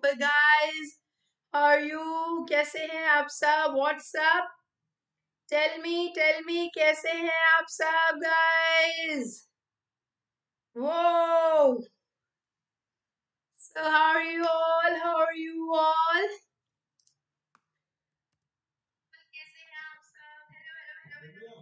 But guys, how are you? कैसे हैं आप सब? What's up? Tell me, कैसे हैं आप सब guys? Whoa! So how are you all? How are you all? कैसे हैं आप सब? Hello.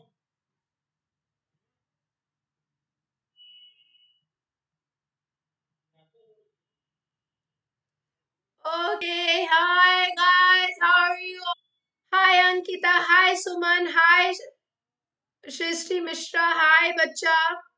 Okay, hi guys, how are you all? Hi Ankita, hi Suman, hi Shrishti Mishra, hi Bacha.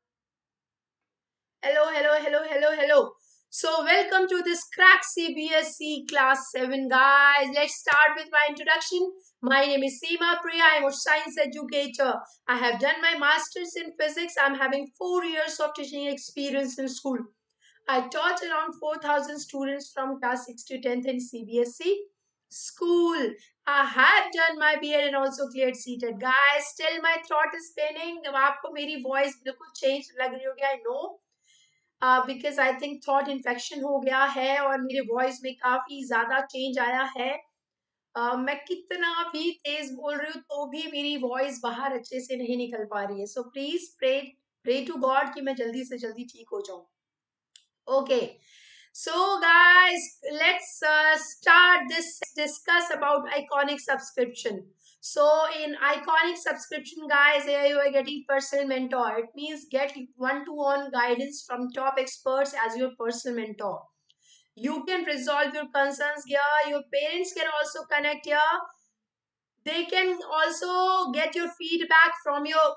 Hello. So, welcome to this crack CBSE Class 7, guys. Let's start with my introduction. My name is Seema Priya. I'm a science educator. I have done my master's in physics. I'm having 4 years of teaching experience in school. I taught around 4,000 students from class 6 to 10th in CBSE school. I have done my BEd and also cleared CTET. Guys, still my throat is paining. अब आपको मेरी voice बिल्कुल change लग रही होगी, I know. Because I think thought infection हो गया है और मेरे वॉइस में काफी ज्यादा चेंज आया है. मैं कितना भी तेज बोल रही हूँ तो भी मेरी वॉइस बाहर अच्छे से नहीं निकल पा रही है. So please pray pray to God कि मैं जल्दी से जल्दी ठीक हो जाऊं. Okay. So guys, let's start this discuss about iconic subscription. So in iconic subscription, guys, here you are getting personal mentor. It means get one-to-one guidance from top experts as your personal mentor. You can resolve your concerns here. Your parents can also connect here. They can also get your feedback from your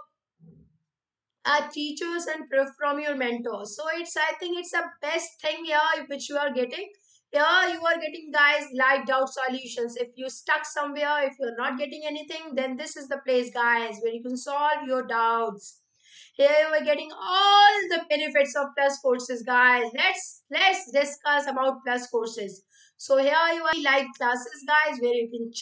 teachers and from your mentors. So I think it's the best thing here which you are getting. Here you are getting, guys, live doubt solutions. If you stuck somewhere, if you're not getting anything, then this is the place, guys, where you can solve your doubts. Here you are getting all the benefits of plus courses, guys. Let's discuss about plus courses. So here you are live classes, guys, where you can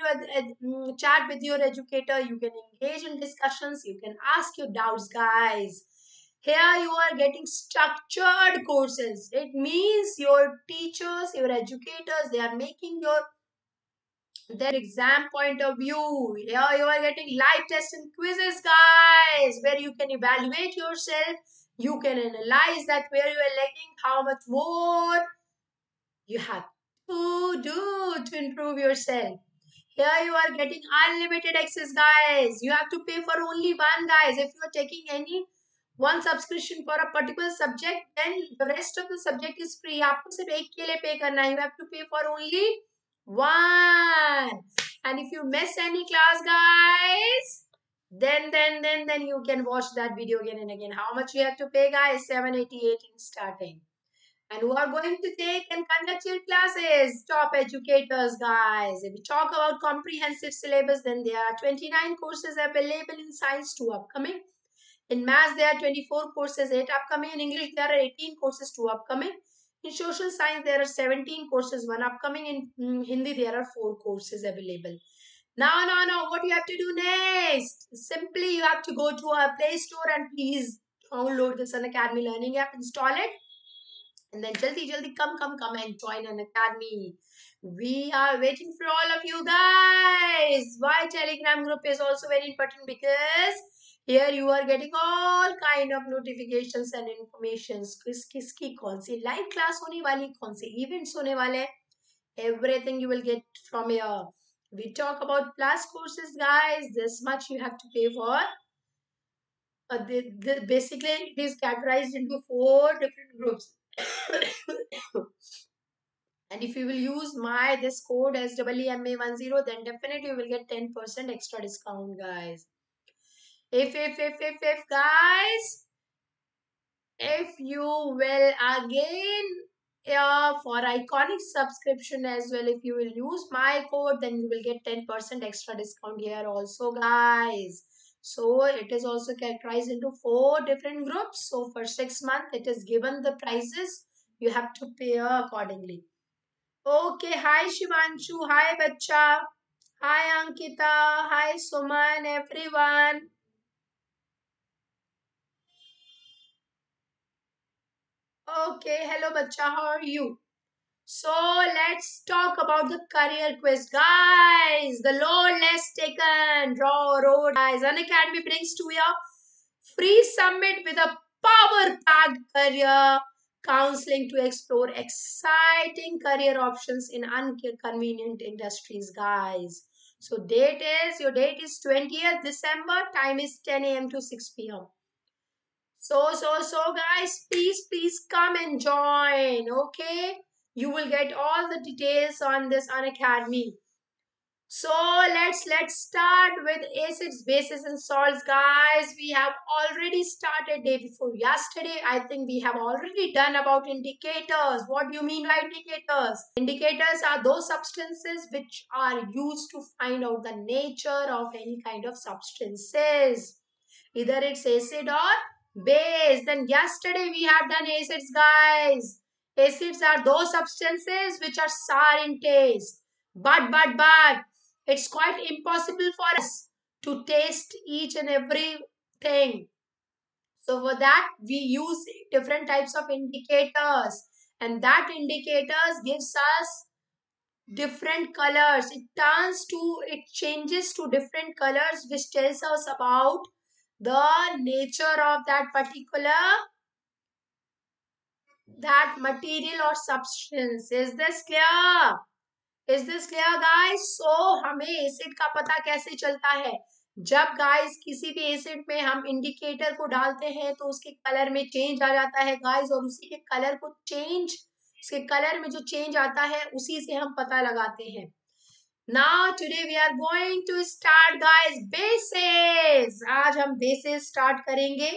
chat with your educator. You can engage in discussions. You can ask your doubts, guys. Here you are getting structured courses. It means your teachers, your educators, they are making their exam point of view. Here you are getting live tests and quizzes, guys, where you can evaluate yourself. You can analyze that where you are lacking, how much more you have to do to improve yourself. Here you are getting unlimited access, guys. You have to pay for only one, guys. If you are taking any one subscription for a particular subject, then the rest of the subject is free. आपको सिर्फ एक के लिए पे करना है. You have to pay for only one. And if you miss any class, guys, then you can watch that video again and again. How much you have to pay, guys? 788 in starting. And who are going to take and conduct your classes? Top educators, guys. If we talk about comprehensive syllabus, then there are 29 courses available in science, 2 upcoming. In maths, there are 24 courses, 8 upcoming. In English, there are 18 courses, 2 upcoming. In social science, there are 17 courses, 1 upcoming. In Hindi, there are 4 courses available. Now, what you have to do next? Simply, you have to go to our Play Store and please download the Sun Academy Learning app, install it. And then jaldi come and join an academy. We are waiting for all of you guys. Why Telegram group is also very important, because here you are getting all kind of notifications and informations. किसकी कौन सी live class होने वाली, कौन से events होने वाले, everything you will get from here. We talk about plus courses, guys. This much you have to pay for. Basically, it is categorized into 4 different groups. And if you will use my this code as WMA10, then definitely you will get 10% extra discount, guys. If guys, if you will again for iconic subscription as well, if you will use my code, then you will get 10% extra discount here also, guys. So it is also categorized into 4 different groups. So for 6 months, it is given the prices. You have to pay accordingly. Okay, hi Shivanshu, hi Bacha, hi Ankita, hi Suman, everyone. Okay, hello Bacha, how are you? So let's talk about the career quiz, guys. The load less taken, raw road, guys. Unacademy brings to you free summit with a power-packed career counseling to explore exciting career options in inconvenient industries, guys. So your date is 20th December. Time is 10 a.m. to 6 p.m. So, guys, please come and join. Okay, you will get all the details on this Unacademy. So let's start with acids, bases, and salts, guys. We have already started day before yesterday. I think we have already done about indicators. What do you mean by indicators? Indicators are those substances which are used to find out the nature of any kind of substances. Either it's acid or base. Then yesterday we have done acids, guys. Acids are those substances which are sour in taste. But it's quite impossible for us to taste each and every thing. So for that we use different types of indicators, and that indicators gives us different colors. It changes to different colors, which tells us about the nature of that material or substance. Is this clear, guys? So हमें acid का पता कैसे चलता है? जब guys किसी भी acid में हम इंडिकेटर को डालते हैं तो उसके कलर में चेंज आ जाता है, गाइस, और उसी के कलर को चेंज उसके कलर में जो चेंज आता है उसी से हम पता लगाते हैं. Now today we are going to start, guys, bases. आज हम bases start करेंगे.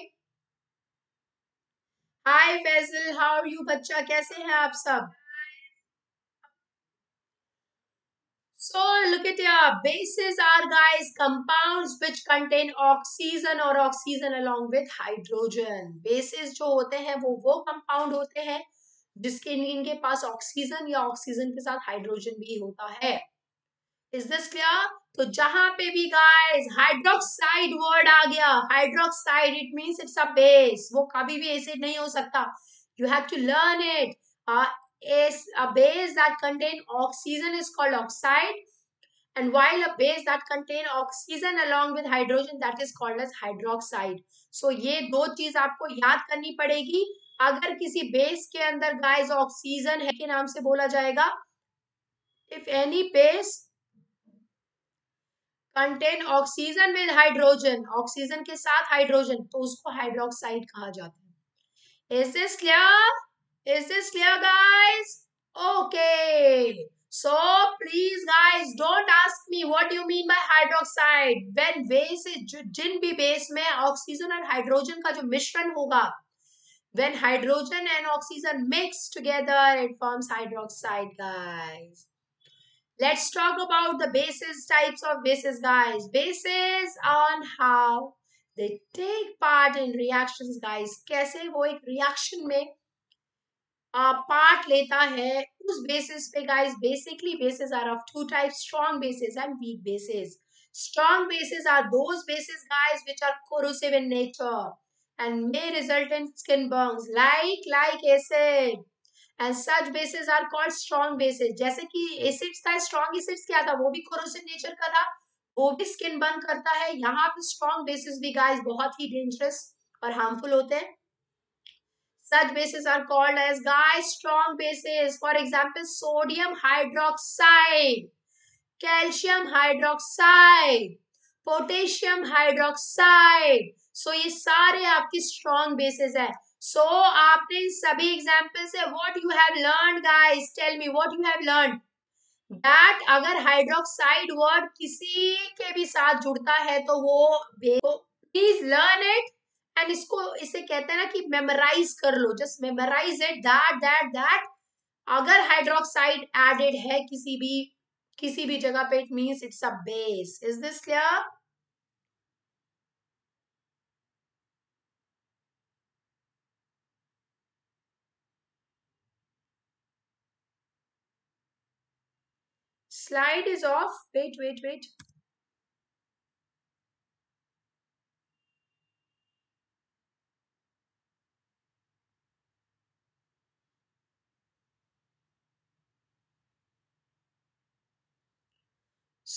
Hi Faisal, how are you बच्चा? कैसे हैं आप सब? So look at here. Bases are, guys, compounds which contain oxygen or oxygen along with hydrogen. Bases जो होते हैं वो compound होते हैं जिसके इनके पास ऑक्सीजन या ऑक्सीजन के साथ हाइड्रोजन भी होता है. Is this clear? तो जहां पे भी गाइस हाइड्रोक्साइड वर्ड आ गया, hydroxide it means it's a base. वो कभी भी एसिड नहीं हो सकता. You have to learn it. is a base that contain oxygen is called oxide, and while a base that contain oxygen along with hydrogen, that is called as hydroxide. So ये दो चीज आपको याद करनी पड़ेगी. अगर किसी बेस के अंदर गाइस ऑक्सीजन है के नाम से बोला जाएगा. If any base contain oxygen with hydrogen, oxygen के साथ हाइड्रोजन, तो उसको हाइड्रोक्साइड कहा जाता है. Is this clear? Is this clear, guys? Okay. So please guys don't ask me what you mean by hydroxide. When base जिन भी base में ऑक्सीजन और हाइड्रोजन का जो मिश्रण होगा, when hydrogen and oxygen mix together it forms hydroxide, guys. Let's talk about the bases, types of bases, guys. Bases on how they take part in reactions, guys. कैसे वो एक reaction में part लेता है, उस basis पे, guys. Basically, bases are of two types: strong bases and weak bases. Strong bases are those bases, guys, which are corrosive in nature and may result in skin burns, like acid. And such bases are called strong bases. जैसे कि acids था, strong acids क्या था, वो भी corrosive nature का था, वो भी स्किन बर्न करता है. यहाँ पे स्ट्रॉन्ग बेसिस भी, गाइस, बहुत ही डेंजरस और हार्मफुल होते हैं. Such bases are called as, guys, strong bases. For example, sodium hydroxide, calcium hydroxide, potassium hydroxide. So ये सारे आपके स्ट्रॉन्ग बेसिस है. सो आपने इन सभी एग्जाम्पल से what you have learn, guys, tell me what you have learn. That अगर hydroxide word किसी के भी साथ जुड़ता है तो वो प्लीज लर्न इट. एंड इसे कहते हैं ना कि मेमोराइज कर लो. जस्ट मेमोराइज इट दैट अगर हाइड्रोक्साइड एडेड है किसी भी जगह पे, it means it's a base. Is this clear? Slide is off. Wait.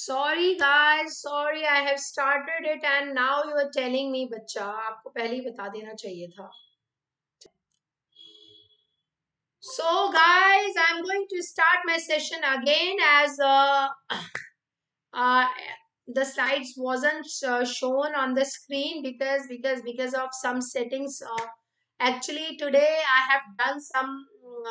Sorry guys, sorry I have started it and now you are telling me बच्चा, आपको पहले ही बता देना चाहिए था. So guys, I'm going to start my session again as uh, the slides wasn't shown on the screen because of some settings. Actually, today I have done some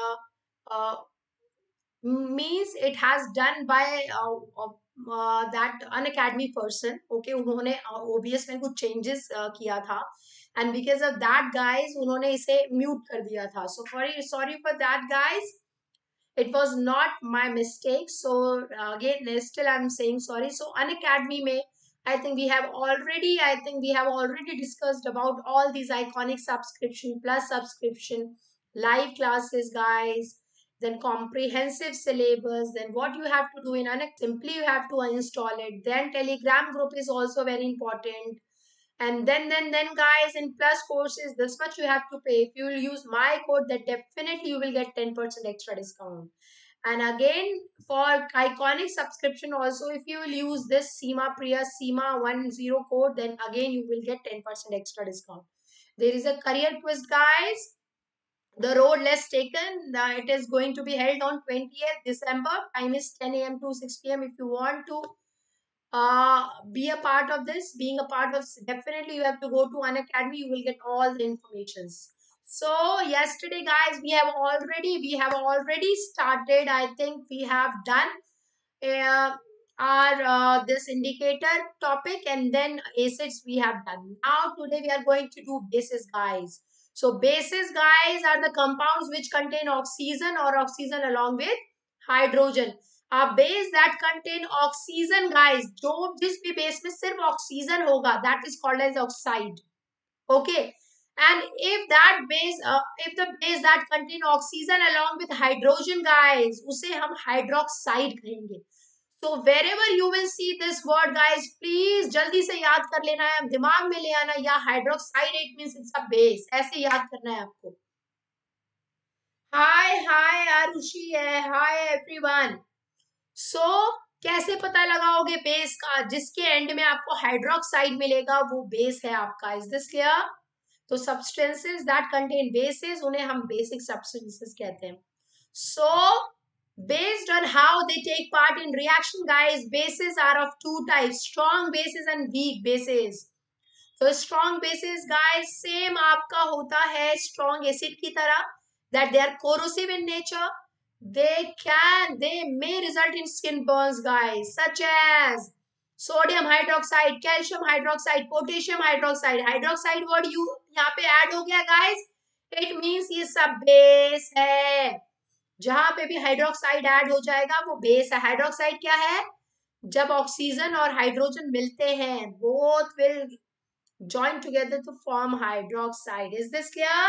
means it has done by that Unacademy person. Okay, उन्होंने OBS में कुछ changes किया था, and because of that guys उन्होंने इसे mute कर दिया था. So sorry for that guys. It was not my mistake. So again, still I'm saying sorry. So Unacademy में I think we have already discussed about all these iconic subscription plus subscription, live classes, guys, then comprehensive syllabus, then what you have to do in Unacademy, simply you have to uninstall it. Then Telegram group is also very important. And then guys, in plus courses, this much you have to pay. If you will use my code, then definitely you will get 10% extra discount. And again, for iconic subscription also, if you will use this Seema Priya Seema 10 code, then again you will get 10% extra discount. There is a career quiz, guys. The road less taken. It is going to be held on 20th December. Time is 10 a.m. to 6 p.m. If you want to be a part of this, being a part of, definitely you have to go to Unacademy. You will get all the informations. So yesterday guys, we have already started. I think we have done uh, our this indicator topic, and then acids we have done. Now today we are going to do bases, guys. So bases, guys, are the compounds which contain oxygen or oxygen along with hydrogen. A base that contain oxygen, guys, जो जिस भी base में सिर्फ oxygen होगा, that is called as oxide. Okay. And if the base that contain oxygen along with hydrogen, guys, उसे हम hydroxide कहेंगे. So wherever you will see this word, guys, please जल्दी से याद कर लेना है, दिमाग में ले आना, या hydroxide it means it's a base, ऐसे याद करना है आपको. हाय आरुषि है, हाय एवरीवन. सो कैसे पता लगाओगे बेस का? जिसके एंड में आपको हाइड्रोक्साइड मिलेगा वो बेस है आपका. Is this clear? तो सब्सटेंसेस दैट कंटेन बेसिस उन्हें हम बेसिक सब्सटेंसेस कहते हैं. सो based on how they take part in reaction, guys, bases are of two types: strong bases and weak bases. तो strong bases, guys, same आपका होता है strong acid की तरह, that they are corrosive in nature. They may result in skin burns, guys, such as sodium hydroxide, calcium hydroxide, potassium hydroxide. Hydroxide word you यहाँ पे add हो गया, guys. It means ये सब base है. जहां पे भी हाइड्रोक्साइड ऐड हो जाएगा वो बेस है. हाइड्रोक्साइड क्या है? जब ऑक्सीजन और हाइड्रोजन मिलते हैं, both will join together to form hydroxide. Is this clear?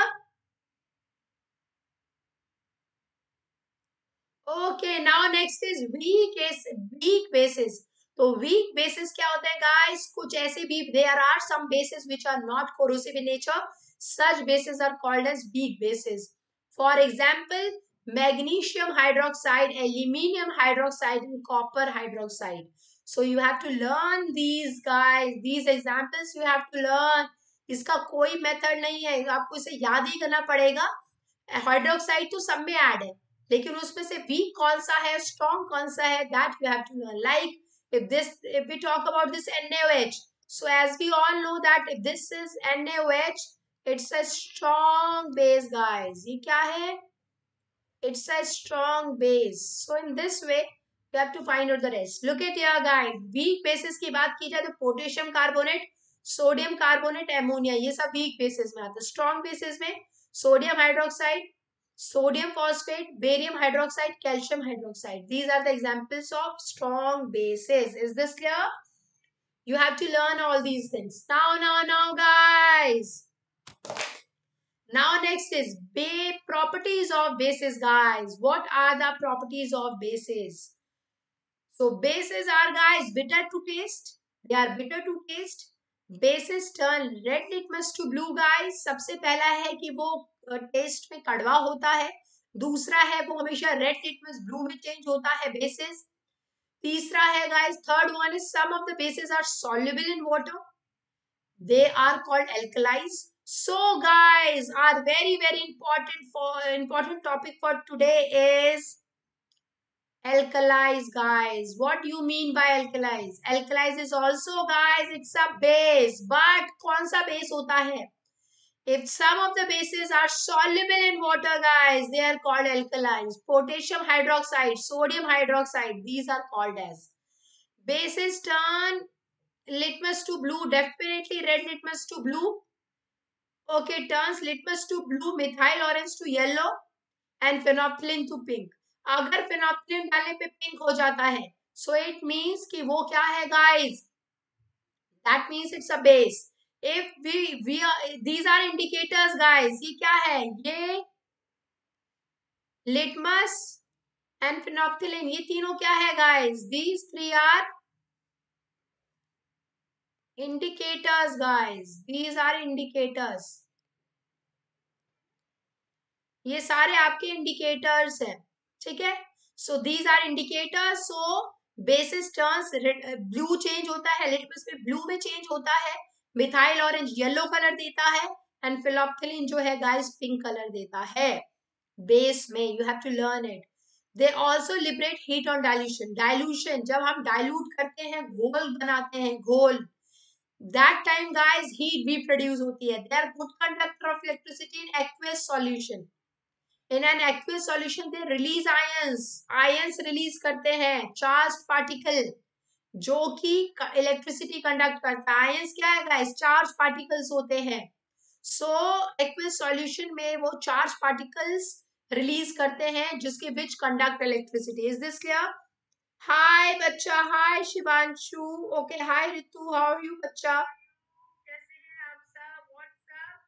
Okay, now next is weak bases. तो weak bases क्या होते हैं, guys? कुछ ऐसे भी, there are some bases which are not corrosive in nature. Such bases are called as weak bases. For example, magnesium hydroxide, aluminium hydroxide, and copper hydroxide. So you have to learn these, guys. These examples you have to learn. इसका कोई method नहीं है, आपको इसे याद ही करना पड़ेगा. Hydroxide तो सब में ऐड है, लेकिन उसमें से वीक कौन सा है, स्ट्रॉन्ग कौन सा है, that you have to learn. Like if we talk about this NaOH, so as we all know that if this is NaOH, it's a strong base, guys. ये क्या है? It's a strong base. So in this way you have to find out the rest. Look at here, guys. Weak bases की बात की जाए तो potassium carbonate, sodium carbonate, ammonia, ये सब वीक बेसिस में आता है. स्ट्रॉन्ग बेसिस में sodium hydroxide, sodium phosphate, barium hydroxide, calcium hydroxide. These are the examples of strong bases. Is this clear? You have to learn all these things. Now, guys. Now next is properties of bases, guys. What are the properties of bases? So bases are, guys, bitter to taste. They are bitter to taste. Bases turn red litmus to blue, guys. सबसे पहला है कि वो test में कड़वा होता है. दूसरा है वो हमेशा रेड लिटमस ब्लू में चेंज होता है बेसिस. तीसरा है guys, third one is some of the bases are soluble in water. They are called alkalis. So guys, our very important topic for today is alkalis, guys. What do you mean by alkalis? Alkalis is also, guys, it's a base. But कौन सा base होता है? If some of the bases are soluble in water, guys, they are called alkalis. Potassium hydroxide, sodium hydroxide, these are called as. Bases turn litmus to blue, definitely red litmus to blue. Okay, turns litmus to blue, methyl orange to yellow and phenolphthalein to pink. अगर phenolphthalein डालने पे pink हो जाता है, so it means कि वो क्या है guys? That means it's a base. If we are, these are indicators guys. ये क्या है? ये litmus and phenolphthalein, ये तीनों क्या है guys? These three are indicators guys. These are indicators. ये सारे आपके इंडिकेटर्स हैं, ठीक है. So these are indicators. So bases turns, blue change होता है, लिटमस में ब्लू में चेंज होता है, मिथाइल ऑरेंज येलो कलर देता है एंड फिनोल्फ्थेलिन जो है गाइस पिंक कलर देता है बेस में. You have to learn it. They also liberate heat on dilution. Dilution जब हम डाइल्यूट करते हैं, घोल बनाते हैं, घोल, that time guys heat भी प्रोड्यूस होती है. they are good conductor of electricity in aqueous solution. In an aqueous solution they release ions. ions release करते हैं, charged particle जो कि इलेक्ट्रिसिटी कंडक्ट करता है. आयंस क्या है गाइस? चार्ज पार्टिकल्स होते हैं. सो एक्वियस सॉल्यूशन में वो चार्ज पार्टिकल्स रिलीज करते हैं जिसके which conduct electricity. Is this clear? Hi बच्चा, hi Shivanshu. Okay, hi Ritu, how are you बच्चा? कैसे हैं आप सब? What's up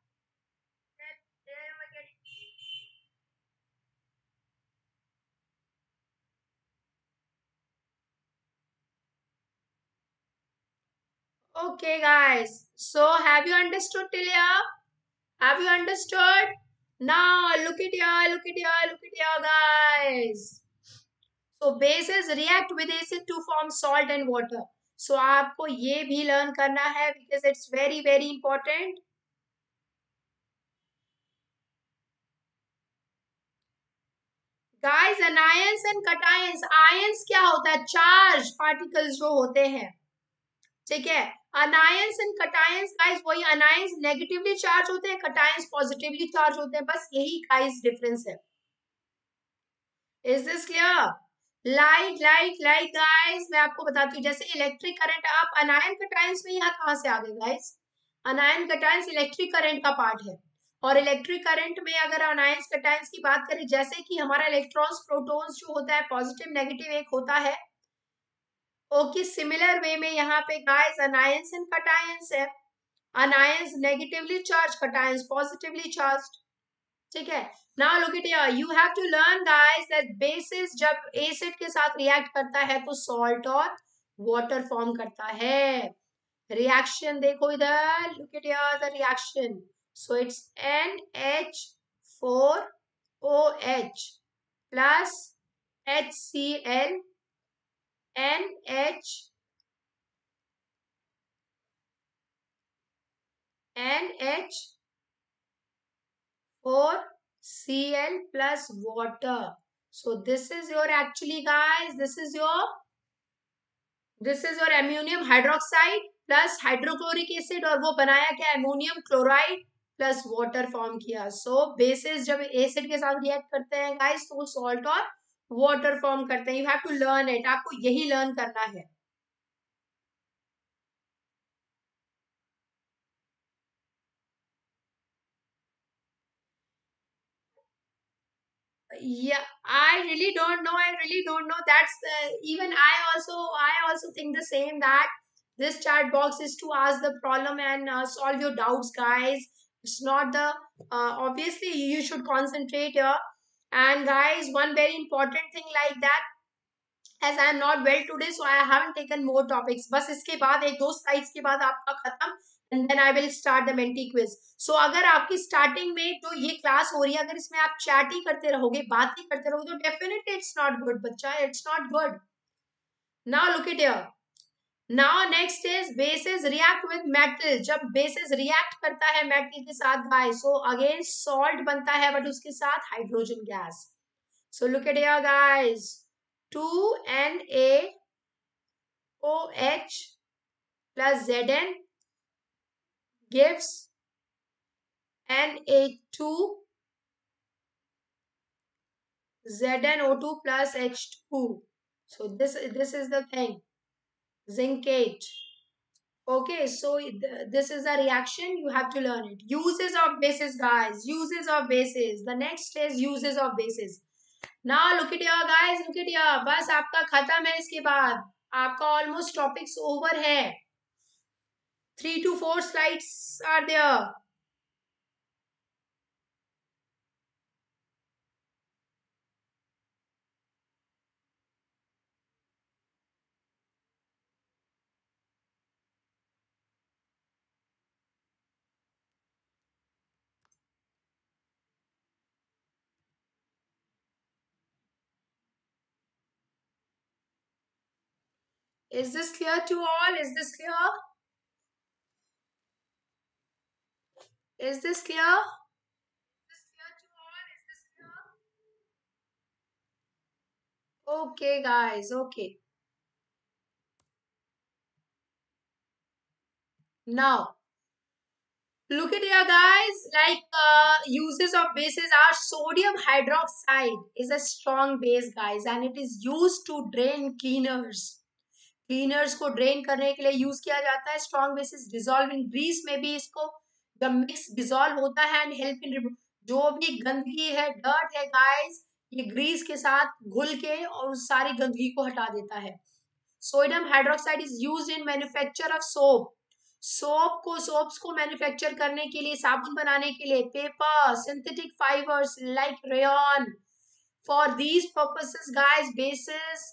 Okay, guys. So, have you understood till here? Have you understood? Now, look at here, look at here, look at here, guys. So, bases react with acid to form salt and water. So, आपको ये भी learn करना है because it's very important. Guys, anions and cations. Ions क्या होता है? Charged particles जो होते हैं, ठीक है. अनायंस एंड कटायंस गाइस, वही अनायंस नेगेटिवली चार्ज होते हैं, कटायंस पॉजिटिवली चार्ज होते हैं. बस यही गाइस डिफरेंस है. Is this clear? Like guys, मैं आपको बताती हूँ. जैसे इलेक्ट्रिक करंट, आप अनायन कटायंस में यहाँ कहाँ से आ गए guys? Anion cations electric current का पार्ट है. और इलेक्ट्रिक करंट में अगर अनायंस कटायंस की बात करें, जैसे कि हमारा इलेक्ट्रॉन्स प्रोटॉन्स जो होता है पॉजिटिव नेगेटिव एक होता है. ओके, सिमिलर वे में यहाँ पे गाइस अनायंस एंड कटायंस है. Anions negatively charge, cations positively charge, ठीक है. Now look it here, you have to learn guys that bases जब एसिड के साथ रिएक्ट करता है तो सॉल्ट और वाटर फॉर्म करता है. रिएक्शन देखो इधर, look it here the reaction. So it's NH4OH plus HCl NH4Cl plus water. So this is your, actually guys, this is your ammonium hydroxide plus hydrochloric acid. और वो बनाया क्या? Ammonium chloride plus water form किया. So basis जब acid के साथ react करते हैं गाइस तो वो सॉल्ट और वाटर फॉर्म करते हैं. You have to learn it. आपको यही लर्न करना है. Yeah, I really don't know. That's even I also think the same, that this chat box is to ask the problem and solve your doubts, guys. It's not the obviously you should concentrate here. And guys, one very important thing like that, as I am not well today, so I haven't taken more topics. बस इसके बाद एक दो slides के बाद आपका खत्म, and then I will start the Menti quiz. So अगर आपकी starting में जो ये class हो रही है, अगर इसमें आप chat ही करते रहोगे, बात ही करते रहोगे, तो definitely it's not good बच्चा, it's not good. Now look at here. Now next is bases react with metal. जब bases react करता है metal के साथ guys, so again salt बनता है but उसके साथ hydrogen gas. So look at here guys. 2NaOH plus Zn gives Na2 ZnO2 plus H2. So this is the thing. Zincate. Okay, so this is a reaction. You have to learn it. Uses of bases, guys. Uses of bases. The next is uses of bases. Now look at here, guys. Look at here. बस आपका खत्म है इसके बाद. आपका almost topics over है. 3 to 4 slides are there. Is this clear to all? Is this clear? Is this clear? Is this clear to all? Is this clear? Okay, guys. Okay. Now, look at here, guys. Like uses of bases are sodium hydroxide is a strong base, guys, and it is used to drain cleaners. Cleaners को drain करने के लिए use किया जाता है. Strong bases dissolve in grease में भी इसको जब मिक्स डिजोल्व होता है एंड हेल्प इन जो भी गंदगी है डर्ट है गाइस ये ग्रीस के साथ घुल के और उस सारी गंदगी को हटा देता है. Sodium hydroxide is used in manufacture of soap. Soaps को मैन्युफैक्चर करने के लिए साबुन बनाने के लिए paper synthetic fibres like rayon. For these purposes guys bases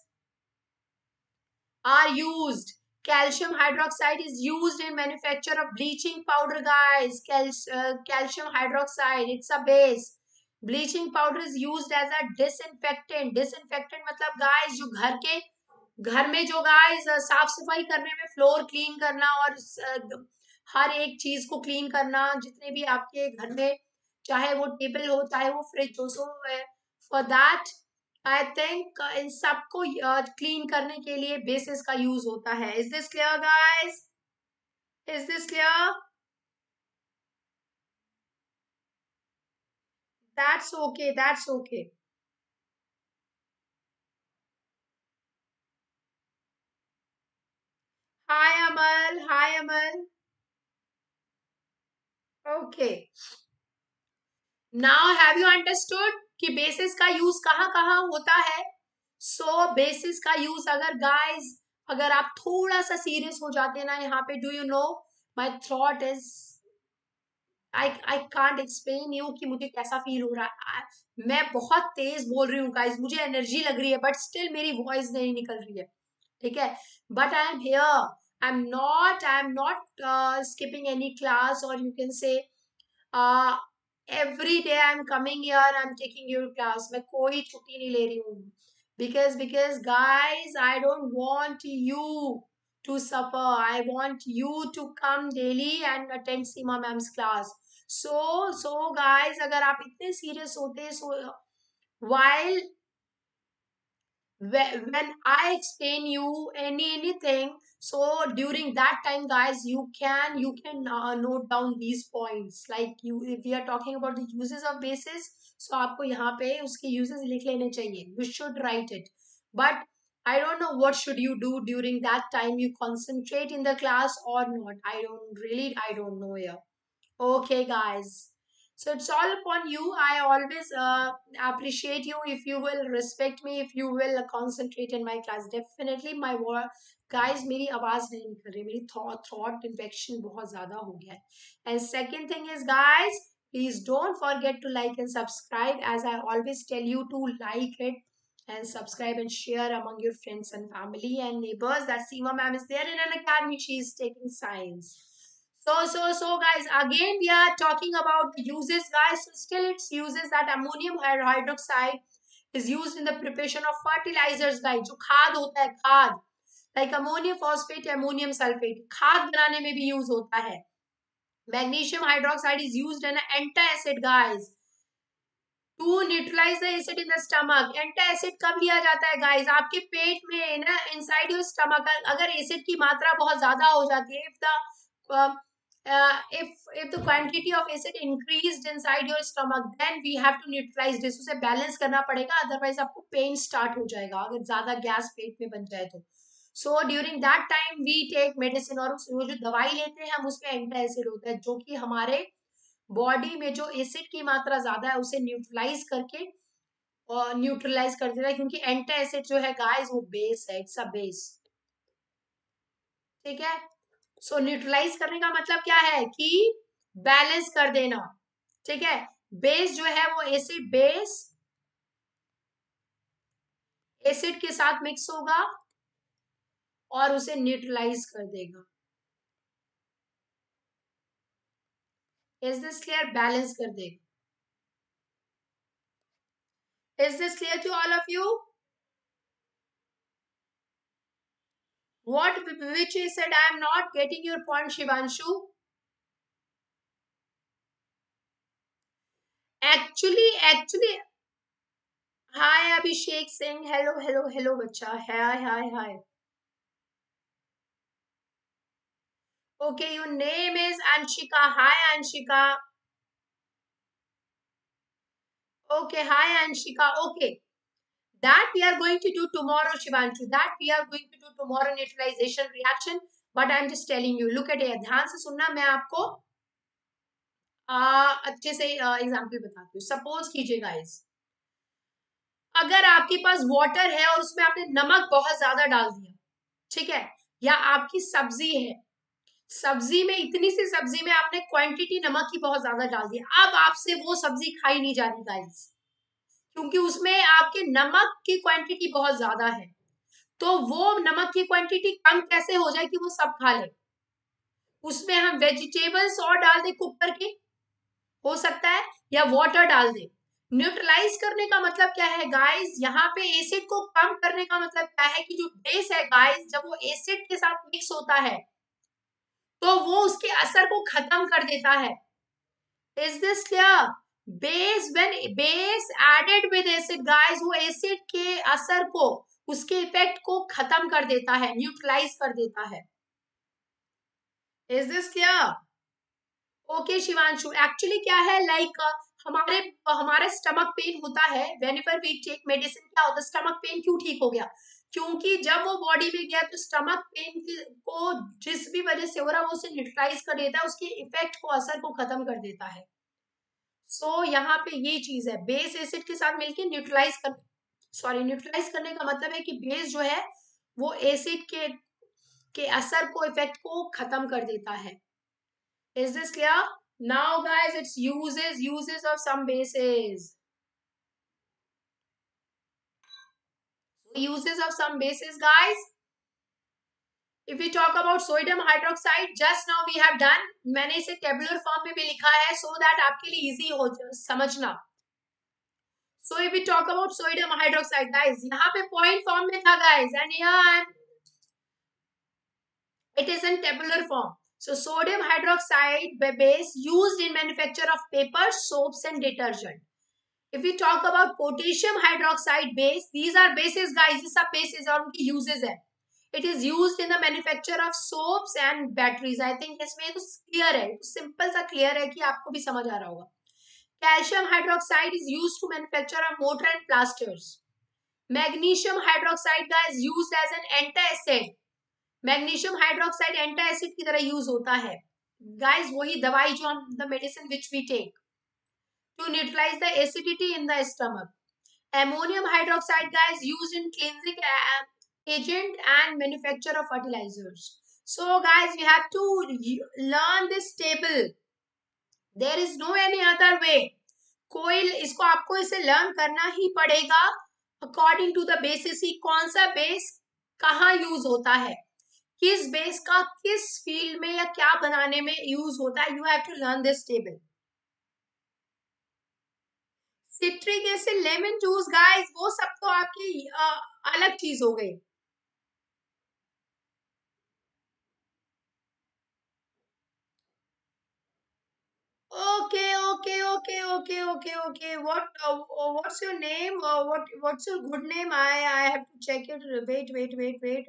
are used. Calcium hydroxide is used in manufacture of bleaching powder, guys. Calcium hydroxide, it's a base. Bleaching powder is used as a disinfectant. Disinfectant मतलब guys जो घर में जो guys साफ सफाई करने में floor clean करना और हर एक चीज को क्लीन करना जितने भी आपके घर में चाहे वो टेबल हो चाहे वो फ्रिज हो. So for that I think इन सबको क्लीन करने के लिए बेसिस का यूज होता है. Is this clear guys? Is this clear? That's okay. That's okay. Hi Amal. Hi Amal. Okay. Now have you understood कि बेसिस का यूज कहाँ कहाँ होता है. सो बेसिस का यूज अगर आप थोड़ा सा सीरियस हो जाते हैं ना यहाँ पे do you know my throat is I can't explain you कि मुझे कैसा फील हो रहा है. मैं बहुत तेज बोल रही हूँ गाइस मुझे एनर्जी लग रही है बट स्टिल मेरी वॉइस नहीं निकल रही है. ठीक है but I am here. I am not skipping any class और you can say every day I am coming here I am taking your class. मैं कोई छुट्टी नहीं ले रही हूँ because guys I don't want you to suffer. I want you to come daily and attend Seema ma'am's class. So guys अगर आप इतने सीरियस होते so while when I explain you anything so during that time guys you can note down these points like you if we are talking about the uses of basis so आपको यहाँ पे उसके uses लिख लेने चाहिए. You should write it but I don't know what should you do during that time. You concentrate in the class or not. I don't know here. Okay, guys. So it's all upon you. I always appreciate you if you will respect me, if you will concentrate in my class. Definitely, my work, guys. मेरी आवाज नहीं निकल रही. मेरी throat infection बहुत ज़्यादा हो गया है. And second thing is, guys, please don't forget to like and subscribe. As I always tell you to like it and subscribe and share among your friends and family and neighbors. That Seema ma'am is there in an academy. She is taking science. So guys, again we are talking about the uses, guys. So still it's uses that ammonium hydroxide is used in the preparation of fertilizers, guys. जो खाद होता है खाद like ammonium phosphate, ammonium sulphate खाद बनाने में भी use होता है. Magnesium hydroxide is used an anti acid guys to neutralise the acid in the stomach. Anti acid कब लिया जाता है गाइस? आपके पेट में ना, इनसाइड योर स्टमक, अगर एसिड की मात्रा बहुत ज्यादा हो जाती है, if the quantity of acid increased inside your stomach, then we have to neutralize this. उसे बैलेंस करना पड़ेगा, अदरवाइज आपको पेन स्टार्ट हो जाएगा अगर ज्यादा गैस पेट में बन जाए तो. So during that time we take medicine, और वो जो दवाई लेते हैं हम उसमें एंटी एसिड होता है जो कि हमारे बॉडी में जो एसिड की मात्रा ज्यादा है उसे न्यूट्रलाइज करके और न्यूट्रलाइज कर देता है, क्योंकि एंटी एसिड जो है गाइस वो बेस है, इट्स अ बेस. ठीक है. सो न्यूट्रलाइज करने का मतलब क्या है कि बैलेंस कर देना. ठीक है. बेस जो है वो एसिड, बेस एसिड के साथ मिक्स होगा और उसे न्यूट्रलाइज कर देगा. Is this clear? बैलेंस कर देगा. Is this clear to all of you? What, which he said? I am not getting your point, Shivanshu. Actually, hi Abhishek saying hello bacha. Hi. Okay, your name is Anshika. Hi Anshika. Okay, hi Anshika. Okay, that we are going to do tomorrow, Shivanshu. That we are going to do tomorrow, neutralization reaction. But I am just telling you, look at it. ध्यान से सुनना, मैं आपको अच्छे से example बताती हूँ. Suppose कीजिए गाइस, अगर आपके पास वाटर है और उसमें आपने नमक बहुत ज्यादा डाल दिया, ठीक है, या आपकी सब्जी है, सब्जी में इतनी सी सब्जी में आपने क्वांटिटी नमक की बहुत ज्यादा डाल दी, अब आपसे वो सब्जी खाई नहीं जा रही गाइस, क्योंकि उसमें आपके नमक की क्वांटिटी बहुत ज्यादा है. तो वो नमक की क्वांटिटी कम कैसे हो जाए कि वो सब खा ले? उसमें हम वेजिटेबल्स और डाल दे कुक करके, हो सकता है, या वाटर डाल दे. न्यूट्रलाइज करने का मतलब क्या है गाइस? यहाँ पे एसिड को कम करने का मतलब क्या है कि जो बेस है गाइस, जब वो एसिड के साथ मिक्स होता है तो वो उसके असर को खत्म कर देता है. Is this clear? Base, when base added with acid guys, वो एसिड के असर को, उसके इफेक्ट को खत्म कर देता है, न्यूट्रलाइज कर देता है. Is this clear? Okay Shivanshu, actually क्या है, लाइक हमारे हमारा स्टमक पेन होता है व्हेनेवर वी टेक मेडिसिन. क्या होता है, स्टमक पेन क्यों ठीक हो गया? क्योंकि जब वो बॉडी में गया तो स्टमक पेन को जिस भी वजह से हो रहा है वो उसे न्यूट्रलाइज कर देता है, उसके इफेक्ट को, असर को खत्म कर देता है. सो यहाँ पे ये चीज है, बेस एसिड के साथ मिलकर न्यूट्रलाइज कर, सॉरी, न्यूट्रलाइज करने का मतलब है कि बेस जो है वो एसिड के असर को, इफेक्ट को खत्म कर देता है. Is this clear? Now guys, it's uses of some bases. Uses of some bases guys. If we talk about sodium hydroxide, just now we have done, मैंने इसे टेबुलर फॉर्म में भी लिखा है so that आपके लिए easy हो समझना. So if we talk about sodium hydroxide guys, यहाँ पे point form में था guys, and here it is in tabular form. So sodium hydroxide base used in manufacture of paper, soaps and detergent. If we talk about potassium hydroxide base, these are bases guys, ये सब bases और उनकी uses है. It is used in the manufacture of soaps and batteries. I think इसमें तो clear है, simple सा clear है कि आपको भी समझ आ रहा होगा. Calcium hydroxide is used to manufacture a mortar and plasters. Magnesium hydroxide guys used as an antacid. Magnesium hydroxide anti acid की तरह यूज होता है गाइस, वही दवाई जो हम, the medicine which we take to neutralise the acidity in the stomach. Ammonium hydroxide guys used in cleansing agent and manufacture of fertilisers. So guys we have to learn this table, there is no any other way. कोई इसको, आपको इसे learn करना ही पड़ेगा according to the basis, कौन सा base कहाँ use होता है, किस बेस का किस फील्ड में या क्या बनाने में यूज होता है. You have to learn this table. Citric acid, lemon juice guys, वो सब तो आपकी अलग चीज हो गई. Okay. What's your name? What's your good name? I have to check it. Wait.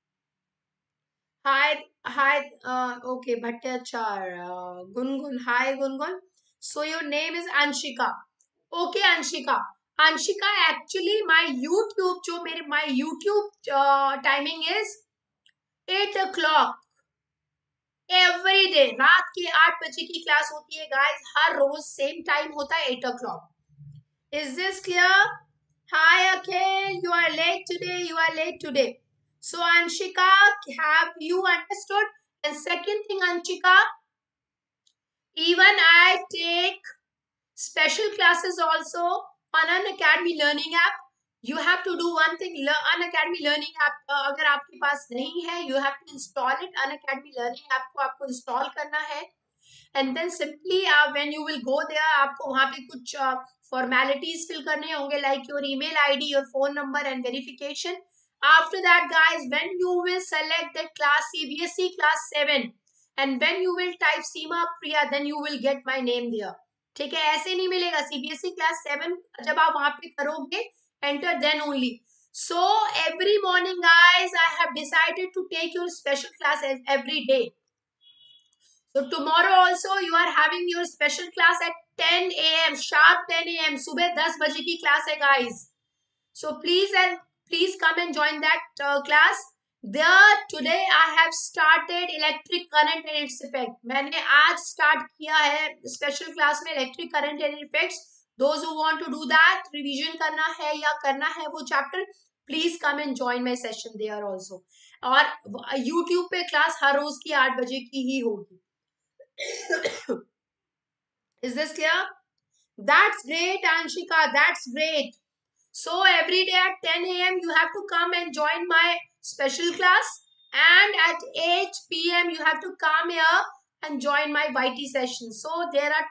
Hi. Okay, Bhattachar. Gungun. Hi, Gungun. So your name is Anshika. Okay, Anshika. Anshika, actually, my YouTube timing is 8 o'clock every day. रात के 8 बजे की class होती है guys. हर रोज same time होता है 8 o'clock. Is this clear? Hi, Akhil. You are late today. So, Anshika, have you understood? And second thing, Anshika, even I take special classes also on an Academy Learning app. You have to do one thing. An Academy Learning app अगर आपके पास नहीं है, you have to install it. An Academy Learning app को आपको install करना है. And then simply when you will go there, आपको वहाँ पे कुछ formalities fill करने होंगे, like your email ID, your phone number, and verification. After that, guys, when you will select the class CBSE class 7, and when you will type Seema Priya, then you will get my name there. ठीक है, ऐसे नहीं मिलेगा. CBSE class 7 जब आप वहाँ पे करोगे, enter then only. So every morning, guys, I have decided to take your special class every day. So tomorrow also you are having your special class at 10 a.m. sharp 10 a.m. सुबह 10 बजे की class है guys. So please come and join that class. There today I have started electric current and its effect. मैंने आज start किया है special class में electric current and effects. Those who want to do that, revision करना है या करना है वो chapter, please come and join my session there also. और YouTube पे class हर रोज की 8 बजे की ही होगी. Is this clear? That's great, Anshika. That's great. So every day at 10 a.m. you have to come and join my special class, and at 8 p.m. you have to come here and join my YT session. So there are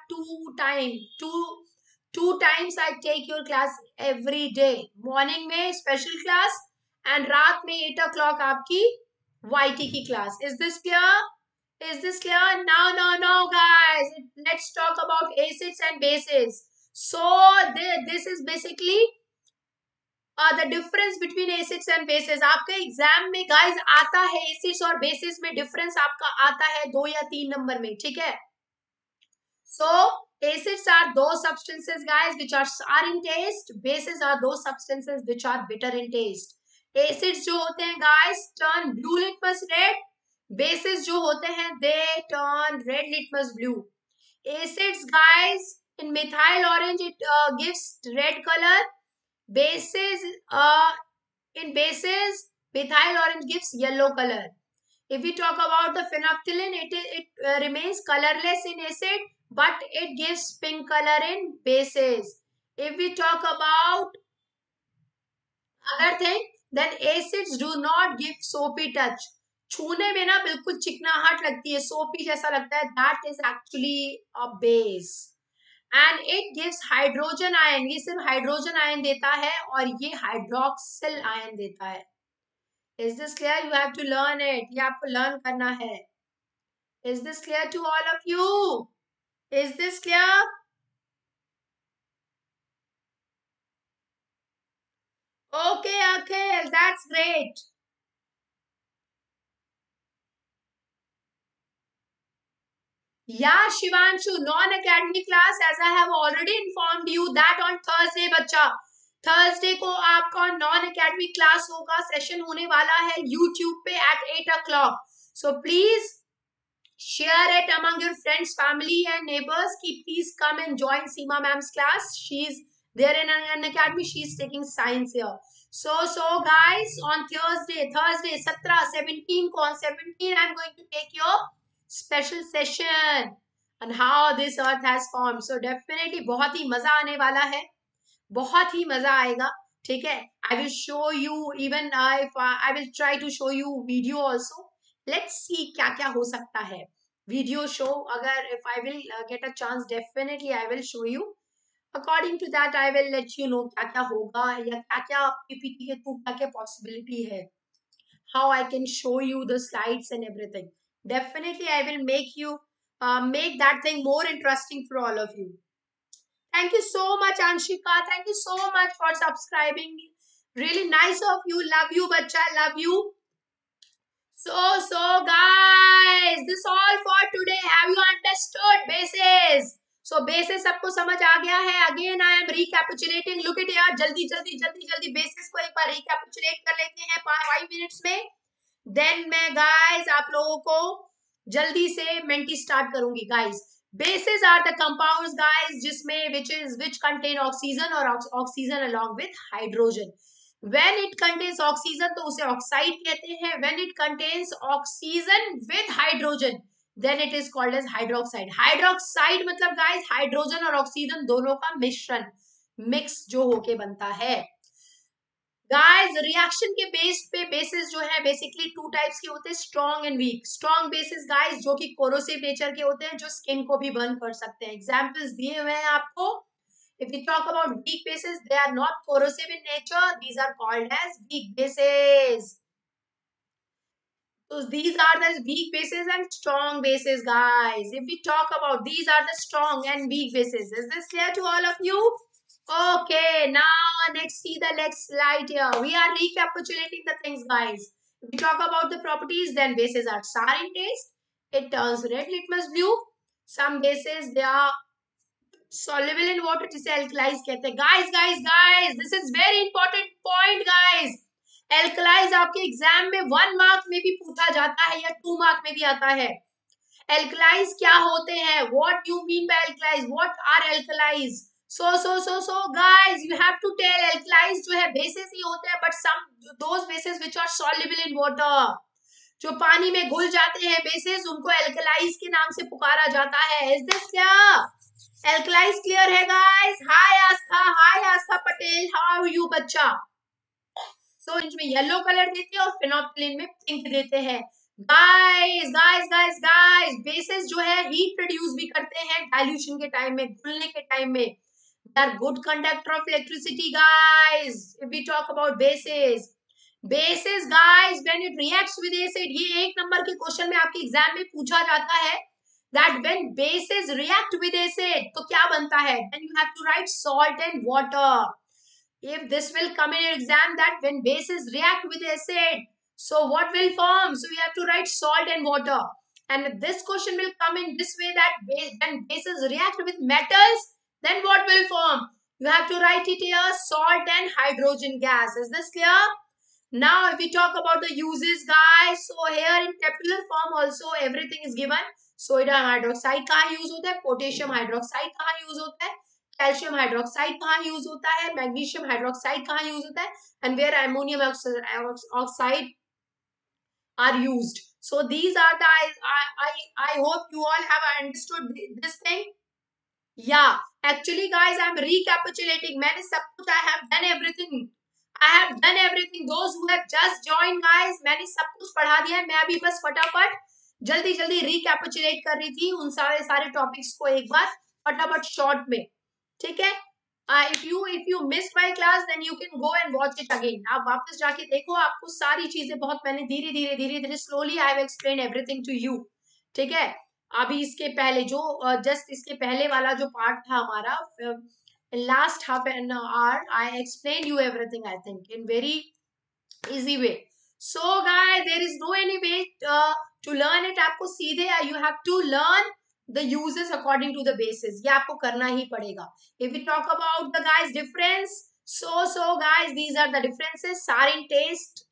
two times I take your class every day. Morning में special class and रात में 8 o'clock आपकी YT की class. Is this clear? Is this clear? No, guys. Let's talk about acids and bases. So this is basically the difference between acids and bases. आपके exam में guys आता है acids और bases में difference आपका आता है 2 या 3 नंबर में, ठीक है? So acids are those substances, guys, which are sour in taste. Bases are those substances which are bitter in taste. Acids जो होते हैं guys turn blue litmus red. Bases जो होते हैं they turn red litmus blue. Acids, guys, in methyl orange it gives red color. Bases in bases methyl orange gives yellow color. If we talk about the phenolphthalein, it remains colorless in acid, but it gives pink color in bases. If we talk about other thing, then acids do not give soapy touch. छूने में ना बिल्कुल चिकनाहट लगती है, सोपी जैसा लगता है. That is actually a base. And it gives hydrogen ion. ये सिर्फ हाइड्रोजन आयन देता है और ये हाइड्रोक्सिल आयन देता है. Is this clear? You have to learn it. ये आपको learn करना है. Is this clear to all of you? Is this clear? Okay, Akhil, that's great. Yeah, Shivanshu, non-academic class, as I have already informed you that on Thursday, बच्चा. Thursday को आपका non-academic class होगा, session होने वाला है YouTube पे at 8 o'clock. So please share it among your friends, family, and neighbors. Please come and join Seema ma'am's class. She's there in an academy. She's taking science here. So guys, on Thursday, 17, 17 को on 17, I'm going to take your special session on how this earth has formed. So definitely बहुत ही मजा आने वाला है, बहुत ही मजा आएगा, ठीक है? I will show you even if I will try to show you video also. Let's see क्या क्या हो सकता है. Video show अगर if I will get a chance, definitely I will show you. According to that, I will let you know क्या क्या होगा या क्या क्या PPT के थ्रू क्या क्या possibility है. How I can show you the slides and everything. Definitely, I will make you make that thing more interesting for all of you. Thank you so much, Anshika. Thank you so much for subscribing. Really nice of you. Love you, bacha. Love you. So guys, this all for today. Have you understood basis? So basis सबको समझ आ गया है. Again I am recapitulating. Look at यार, जल्दी जल्दी जल्दी जल्दी basis को एक बार recapitulate कर लेते हैं 5 minutes में. Then मैं guys आप लोगों को जल्दी से मेंटी स्टार्ट करूंगी guys. Bases are the compounds guys जिसमें which contain oxygen or oxygen along with hydrogen. When it contains oxygen तो उसे ऑक्साइड कहते हैं. When it contains oxygen with hydrogen then it is called as hydroxide. Hydroxide मतलब guys hydrogen और oxygen दोनों का मिश्रण, मिक्स जो होके बनता है. गाइस रिएक्शन के बेस पे बेसिस जो है बेसिकली टू टाइप्स के होते हैं, strong and weak. Strong bases guys जो कि कोरोसिव नेचर के होते हैं, जो स्किन को भी बर्न कर सकते हैं. एग्जांपल्स दिए हुए हैं आपको. If we talk about weak bases, they are not corrosive in nature. These are called as weak bases. So these are the weak bases and strong bases, guys. If we talk about these are the strong and weak bases. Is this clear to all of you? Okay, now next see the next slide here. We are recapitulating the things, guys. If we talk about the properties, then bases are sour in taste. It turns red litmus blue. Some bases they are soluble in water, जिसे alkalis कहते हैं. Guys, this is very important point, guys. Alkalis आपके exam में 1 mark में भी पूछा जाता है या 2 मार्क में भी आता है. Alkalis क्या होते हैं? What you mean by alkalis? What are alkalis? So guys, you have to tell alkalis जो है bases ही होते हैं, but some those bases which are soluble in water, जो पानी में घुल जाते हैं bases, उनको alkalis के नाम से पुकारा जाता है. Is this clear? Alkalis clear है guys? Hi Astha Patel, how are you बच्चा? So इनमें येलो कलर देते हैं और फिनोल्फथालीन में पिंक देते हैं. गाइस बेसिस जो है हीट प्रोड्यूस भी करते हैं डाइल्यूशन के टाइम में, घुलने के टाइम में. They are good conductor of electricity, guys. If we talk about bases guys, when it reacts with acid, ये 1 नंबर के क्वेश्चन में आपके एग्जाम में पूछा जाता है that when bases react with acid तो क्या बनता है? Then you have to write salt and water. If this will come in your exam that when bases react with acid, so what will form? So you have to write salt and water. And this question will come in this way that when bases react with metals, then what will form? You have to write it here, salt and hydrogen gas. Is this clear? Now if we talk about the uses guys, so here in tabular form also everything is given. Sodium hydroxide कहाँ use होता है, potassium hydroxide कहाँ use होता है, calcium hydroxide कहाँ use होता है, magnesium hydroxide कहाँ यूज होता है, and where ammonium oxide are used. So these are the I hope you all have understood this thing. Yeah, actually guys I am recapitulating. मैंने सब कुछ I have done everything. Those who have just joined guys, मैंने सब कुछ पढ़ा दिया है. मैं अभी बस फटाफट जल्दी रिकैपिचुलेट कर रही थी उन सारे टॉपिक्स को एक बार फटाफट शॉर्ट में. ठीक है. If you missed my class then you can go and watch it again. आप वापस जाके देखो, आपको सारी चीजें बहुत मैंने धीरे slowly I have explained everything to you. ठीक है. अभी इसके पहले जो जस्ट इसके पहले वाला जो पार्ट था हमारा, last half an hour I explained you everything I think in very easy way. So guys there is no any way to learn it. आपको सीधे you have to learn the uses according to the basis. ये आपको करना ही पड़ेगा. If we talk about the guys difference, so guys these are the differences. Sour in taste,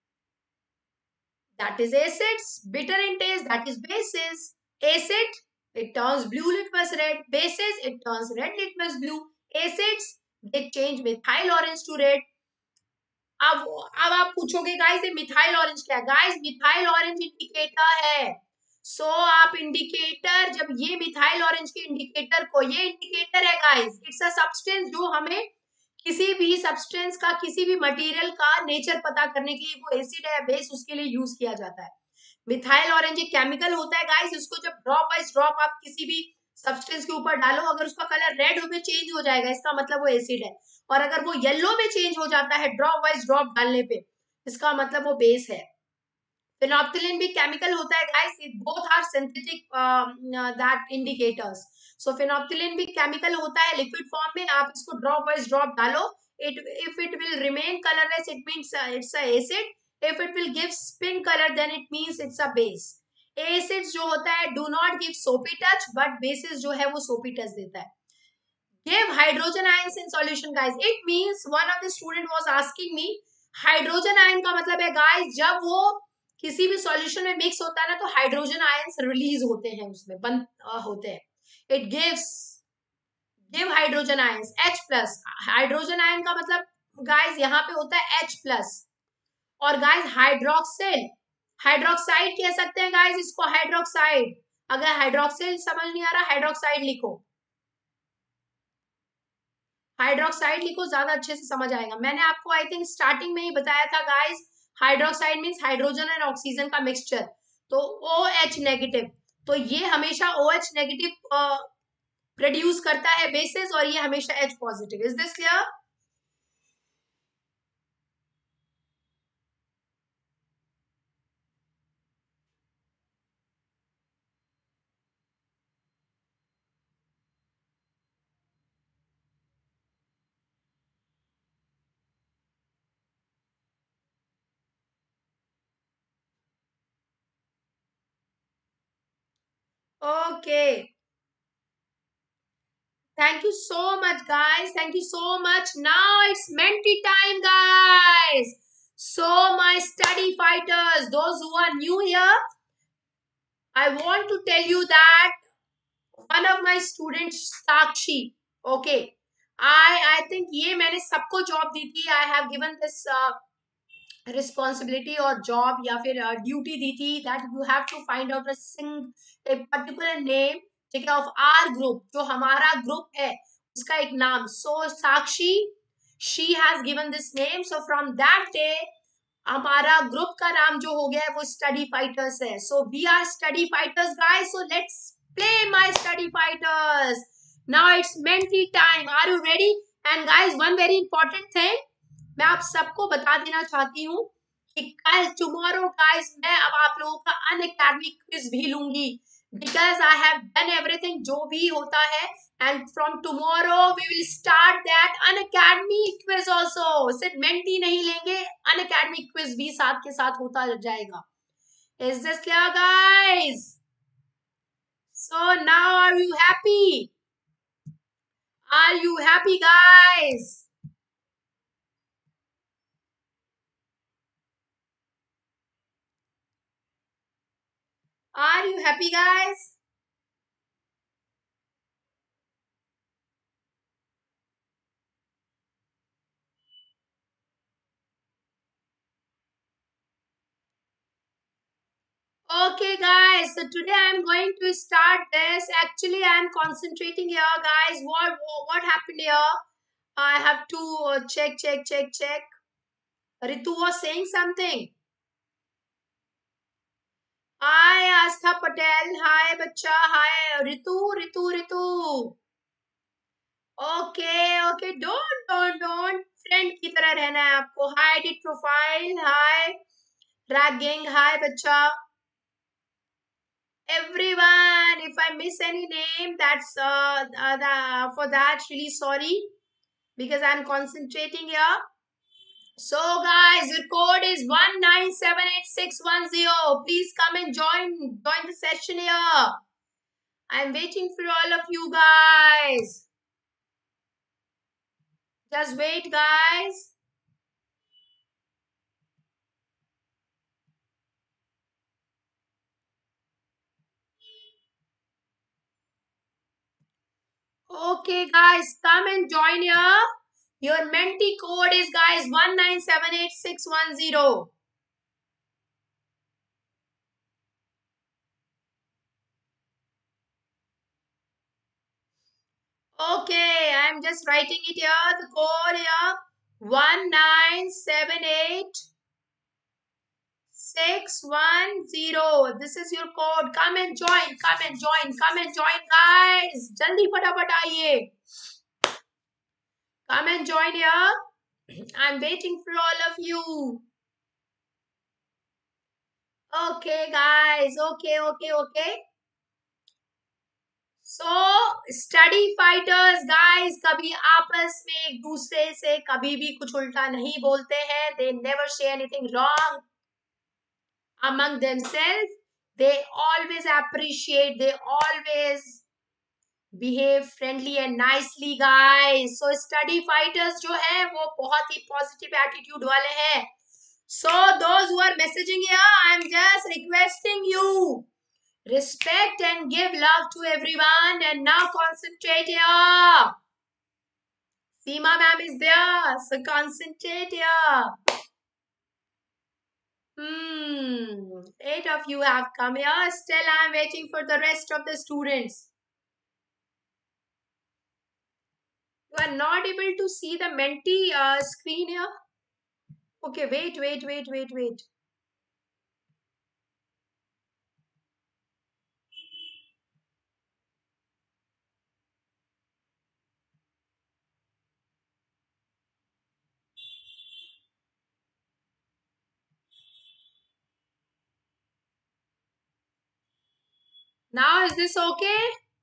that is acids. Bitter in taste, that is bases. Acid, it turns blue litmus red. Bases, it turns red litmus blue. Acids, they change methyl orange to red. अब आप पूछोगे guys ये methyl orange क्या है? Guys methyl orange indicator है. सो आप indicator, जब ये मिथाइल ऑरेंज के इंडिकेटर को, ये इंडिकेटर है गाइस, इट्स अ सब्सटेंस जो हमें किसी भी सब्सटेंस का, किसी भी मटेरियल का नेचर पता करने के लिए, वो एसिड है बेस, उसके लिए यूज किया जाता है. मिथाइल ऑरेंज एक केमिकल होता है गाइस, उसको जब ड्रॉप वाइज ड्रॉप आप किसी भी सब्सटेंस के ऊपर डालो, अगर उसका कलर रेड होकर चेंज हो जाएगा इसका मतलब वो एसिड है, और अगर वो येलो में चेंज हो जाता है ड्रॉप वाइज ड्रॉप डालने पे, इसका मतलब वो बेस है. फिनोप्थिलिन भी केमिकल होता है guys, both are synthetic that indicators. So phenolphthalein भी केमिकल होता है लिक्विड फॉर्म में. आप इसको ड्रॉप वाइज ड्रॉप डालो. It if it will remain colourless it means it's a acid. If it will give pink colour then it means it's a base. Acids जो होता है do not give soapy touch, but bases जो है वो सोपी touch देता है. Give hydrogen ions in solution guys. It means one of the student was asking me, hydrogen ion का मतलब है गाइस जब वो किसी भी सॉल्यूशन में मिक्स होता है ना तो हाइड्रोजन आयंस रिलीज होते हैं, उसमें बंद होते हैं. It gives give hydrogen ions H plus. Hydrogen ion का मतलब गाइस यहाँ पे होता है H प्लस. और गाइस हाइड्रोक्सिल, हाइड्रोक्साइड कह सकते हैं गाइस इसको, हाइड्रोक्साइड. अगर हाइड्रोक्सिल समझ नहीं आ रहा हाइड्रोक्साइड लिखो, हाइड्रोक्साइड लिखो, ज्यादा अच्छे से समझ आएगा. मैंने आपको आई थिंक स्टार्टिंग में ही बताया था guys, hydroxide means hydrogen and oxygen का मिक्सचर. तो OH नेगेटिव, तो ये हमेशा OH नेगेटिव प्रोड्यूस करता है बेसिस, और ये हमेशा H positive. Is this clear? Okay, thank you so much guys, thank you so much. Now it's menti time guys. So my study fighters, those who are new here, I want to tell you that one of my students Sakshi, okay, I think ये मैंने सबको job दी थी. I have given this responsibility और job या फिर duty दी थी that you have to find out a particular name, ठीक है, ऑफ आर ग्रुप, जो हमारा ग्रुप है उसका एक नाम. So Sakshi she has given this name. So from that day हमारा ग्रुप का नाम जो हो गया है वो स्टडी फाइटर्स है. So we are study fighters guys. So let's play my study fighters. Now it's Menti time. Are you ready? And guys one very important thing मैं आप सबको बता देना चाहती हूँ कि कल टुमारो गाइस मैं अब आप लोगों का अन अकेडमिक क्विज भी लूंगी, because I have done everything जो भी होता है. And from tomorrow we will start that an academic quiz also. सिर्फ मेंटी नहीं लेंगे, अन अकेडमिक क्विज भी साथ के साथ होता जाएगा. Is this clear guys? So now are you happy? Are you happy guys? Are you happy guys? Okay guys, so today I'm going to start this. Actually I'm concentrating here guys. What happened here? I have to check. Ritu was saying something. Hi Astha Patel. Hi bacha. Hi Ritu. Okay. Don't. Friend की तरह रहना है आपको. Hi edit profile. Hi rag gang. Hi बच्चा. Everyone, if I miss any name, that's for that really sorry, because I'm concentrating here. So guys, your code is 1978610. Please come and join the session here. I'm waiting for all of you guys. Just wait guys. Okay guys, come and join here. Your Menti code is guys 1978610. Okay, I'm just writing it here. The code here 1978610. This is your code. Come and join. Guys. Jaldi फटाफट आइए. Come and join here. I'm waiting for all of you. Okay, guys. Okay. So, study fighters guys कभी आपस में एक दूसरे से कभी भी कुछ उल्टा नहीं बोलते हैं. They never say anything wrong among themselves. They always appreciate. They always behave friendly and nicely, guys. So, study fighters जो है वो बहुत ही positive attitude वाले हैं. So, those who are messaging here, I'm just requesting you. Respect and give love to everyone. And now concentrate here. Seema ma'am is there. So concentrate here. 8 of you have come here. Still I'm waiting for the rest of the students. You are not able to see the Menti screen here. Okay, wait. Now is this okay?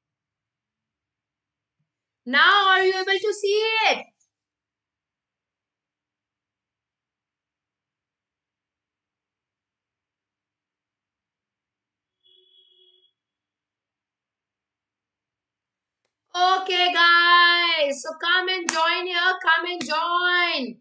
Now are you able to see it? Okay, guys. So come and join here. Come and join.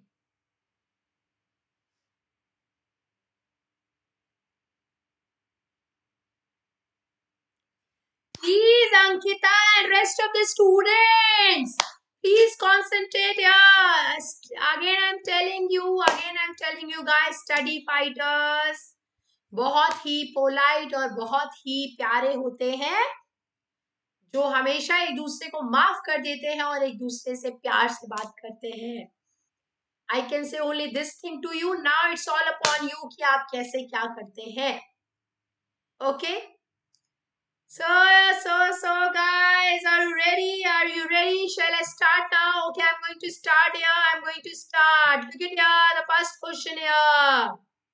Please, Ankita and rest of the students, please concentrate here. Again, I'm telling you guys, study fighters बहुत ही polite और बहुत ही प्यारे होते हैं जो हमेशा एक दूसरे को माफ कर देते हैं और एक दूसरे से प्यार से बात करते हैं. I can say only this thing to you. Now it's all upon you कि आप कैसे क्या करते हैं. Okay? So, guys, are you ready? Are you ready? Shall I start now? Okay, I'm going to start here. I'm going to start. Look at here, the first question here.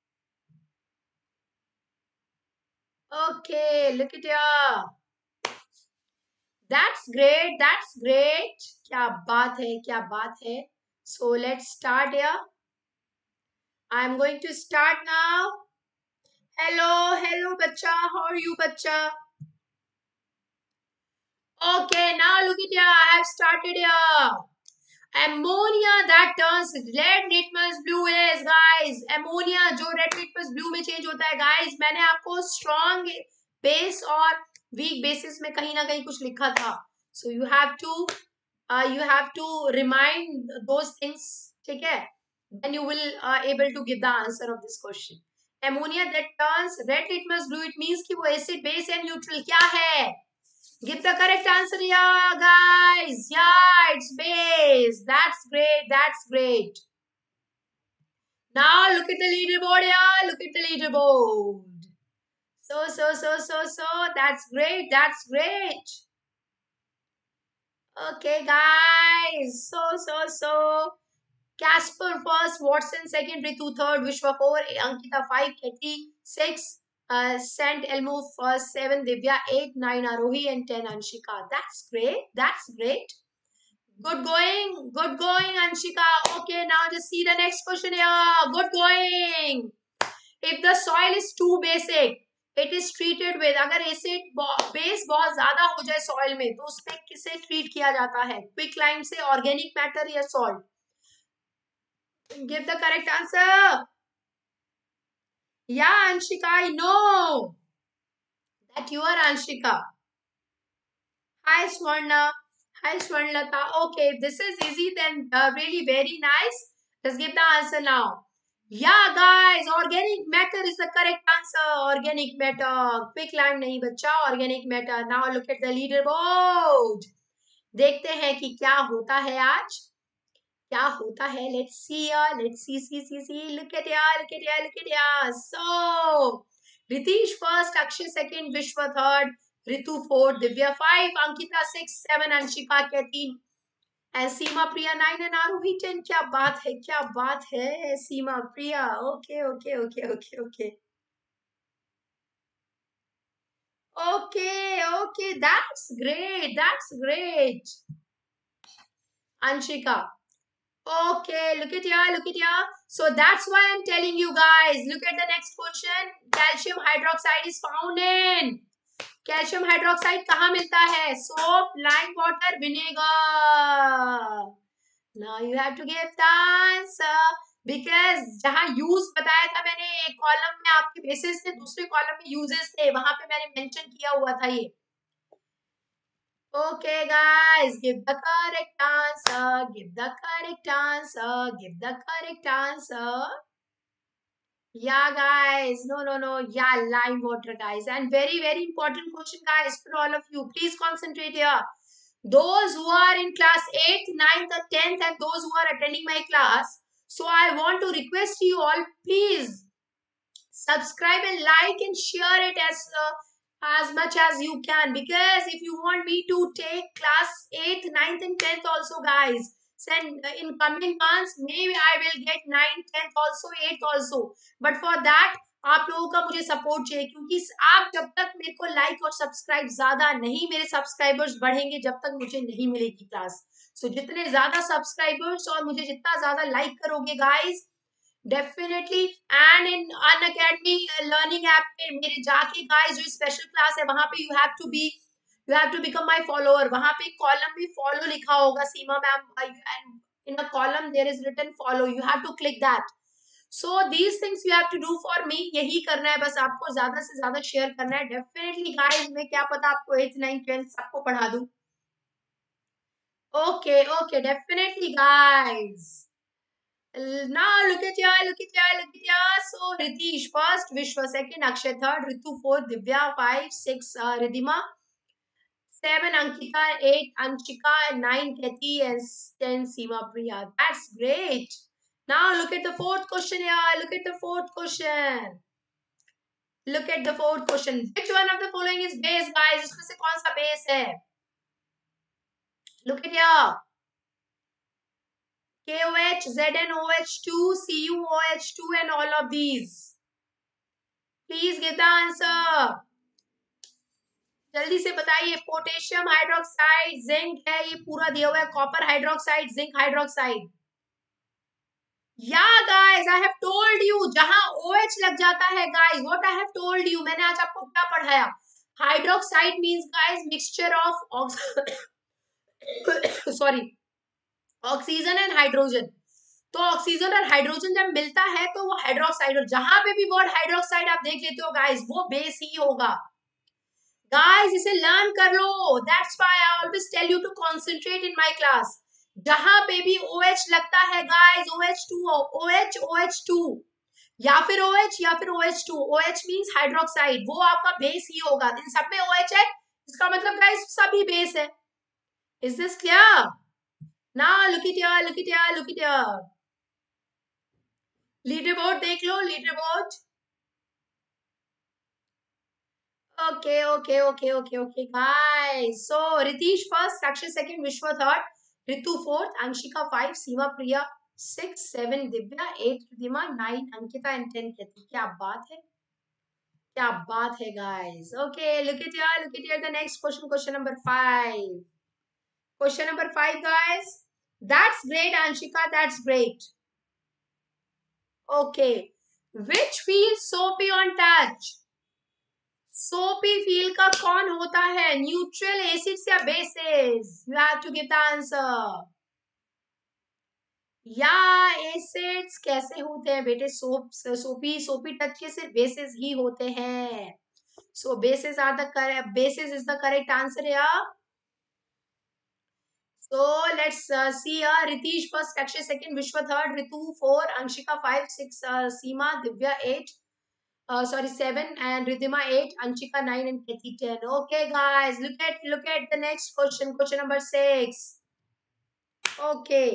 Okay, look at here. That's great. That's great. क्या बात है? क्या बात है? So, let's start here. I'm going to start now. Hello, bacha. How are you, bacha? Okay, now look at here. I have started here. Ammonia that turns red litmus blue is guys. Ammonia जो red litmus blue में change होता है guys. मैंने आपको strong base और weak basis में कहीं ना कहीं कुछ लिखा था. So you have to remind those things. ठीक है? Then you will able to give the answer of this question. Ammonia that turns red litmus blue. It means कि वो acid base and neutral क्या है? Give the correct answer, yeah, guys. Yeah, it's base. That's great. Now look at the leaderboard, yeah. Look at the leaderboard. So. That's great. Okay, guys. So. Casper first, Watson second, Ritu third, Vishwa 4, Ankita 5, Katie 6, Saint Elmo first, 7, Divya 8, 9, Arohi and 10, Anshika. That's great. Good going, Anshika. Okay, now just see the next question here. Good going. If the soil is too basic, it is treated with. अगर acid base बहुत ज्यादा हो जाए soil में तो उसमें किसे treat किया जाता है? क्विक लाइम से, ऑर्गेनिक मैटर या salt? Give the correct answer. Yeah, Anshika, I know that you are Anshika. Hi, Swarna. Hi, Swarnlata. Okay, if this is easy, then really very nice. Let's give the answer now. Yeah, guys, organic matter is the correct answer. Organic matter. Quick line नहीं बच्चा. Organic matter. Now look at the leaderboard. देखते हैं कि क्या होता है आज. क्या होता है? Let's see. Let's see. Look at ya. So, Ritesh first, Akshay second, Vishwa third, Ritu fourth, Divya 5, Ankita 6, 7, Anshika के 3, and Seema Priya 9 and Aruhi 10. क्या बात है Seema Priya. Okay. Okay, okay, that's great. That's great. Anshika. Okay, look at here, look at here. So that's why I'm telling you guys. Look at the next question. Calcium hydroxide is found in. Calcium hydroxide कहाँ मिलता है? Soap, lime water, vinegar. Now you have to give the answer because जहां use बताया था मैंने, एक column में आपके बेसिस थे, दूसरे कॉलम में यूजेस थे, वहां पे मैंने मेंशन किया हुआ था ये. Okay, guys, give the correct answer. Give the correct answer. Give the correct answer. Yeah, guys. No, no, no. Yeah, lime water, guys. And very, very important question, guys, for all of you. Please concentrate here. Those who are in class 8th, 9th, or 10th, and those who are attending my class. So I want to request you all, please subscribe and like and share it as much as you can, because if you want me to take class 8th, 9th and 10th also, guys, send in coming months, maybe I will get 9th, 10th also, 8th also, but for that आप लोगों का मुझे support चाहिए, क्योंकि आप जब तक मेरे को लाइक और सब्सक्राइब ज्यादा नहीं, मेरे सब्सक्राइबर्स बढ़ेंगे जब तक मुझे नहीं मिलेगी क्लास. सो जितने ज्यादा सब्सक्राइबर्स और मुझे जितना ज्यादा लाइक करोगे guys, definitely. And in Unacademy learning app पे मेरे जाके गाइस जो स्पेशल क्लास है वहां पे you have to become my follower. वहां पे कॉलम में फॉलो लिखा होगा Seema ma'am, and in a column there is written follow, you have to click that. So these things you have to do for me. यही करना है बस आपको, ज्यादा से ज्यादा शेयर करना है. डेफिनेटली गाइस, मैं क्या पता आपको 8th 9th 12th सबको पढ़ा दूं. Okay okay, definitely guys. Now look at here, look at here, look at here. So Ritish first, Vishwa second, Akshay third, Ritu fourth, Divya five, six, Ridhima seven, Ankita eight, Anshika nine, Kathy and 10, Seema Priya. That's great. Now look at the fourth question here. Look at the fourth question. Look at the fourth question. Which one of the following is base, guys? इसमें से कौन सा base है? Look at here. KOH, ZnOH2, CuOH2 and all of these. Please give the answer. जल्दी से बताइए. Potassium hydroxide, zinc है, ये पूरा दिया हुआ है. Copper hydroxide, zinc hydroxide. Yeah guys, I have told you, जहां OH लग जाता है guys, what I have told you, मैंने आज आपको क्या पढ़ाया? Hydroxide means guys mixture of sorry, oxygen and hydrogen. तो ऑक्सीजन और हाइड्रोजन जब मिलता है तो वो हाइड्रोक्साइड, और जहां पे भी वर्ड हाइड्रोक्साइड आप देख लेते हो गाइस, वो बेस ही होगा. गाइस इसे लर्न कर लो. That's why I always tell you to concentrate in my class. जहां पे भी OH लगता है गाइस, OH2, OH, OH2, या फिर OH या फिर OH2. OH मींस हाइड्रोक्साइड, वो आपका बेस ही होगा. इन सब में OH है, इसका मतलब गाइस सभी बेस है. Is this clear? Now look it here, look it here, look it here. Leader board देख लो, leader board. Okay, okay, okay, okay, okay, guys. So Ritish first, Saksha second, Vishwa third, Ritu fourth, Anshika five, Seema Priya six, seven, Divya eight, Ridhima nine, Ankita and 10, Kathy. क्या बात है, क्या बात है, guys. Okay, look at here, look at here. The next question, question number 5. Question number 5, guys. That's great, Anshika. That's great. Okay. Which feels soapy on touch? Soapy feel का कौन होता है? न्यूट्रल, एसिड्स या bases? You have to give the answer. या acids कैसे होते हैं बेटे? सोपी सोपी टच के सिर्फ बेसेस ही होते हैं. So bases are the correct, bases is the correct answer yeah. So let's see here. Ritish first, Akshay second, Vishwa third, Ritu 4, Anshika 5, 6, Seema, Divya 8, sorry 7, and Ridhima 8, Anshika 9 and Kathy 10. Okay guys, look at the next question, question number 6. Okay,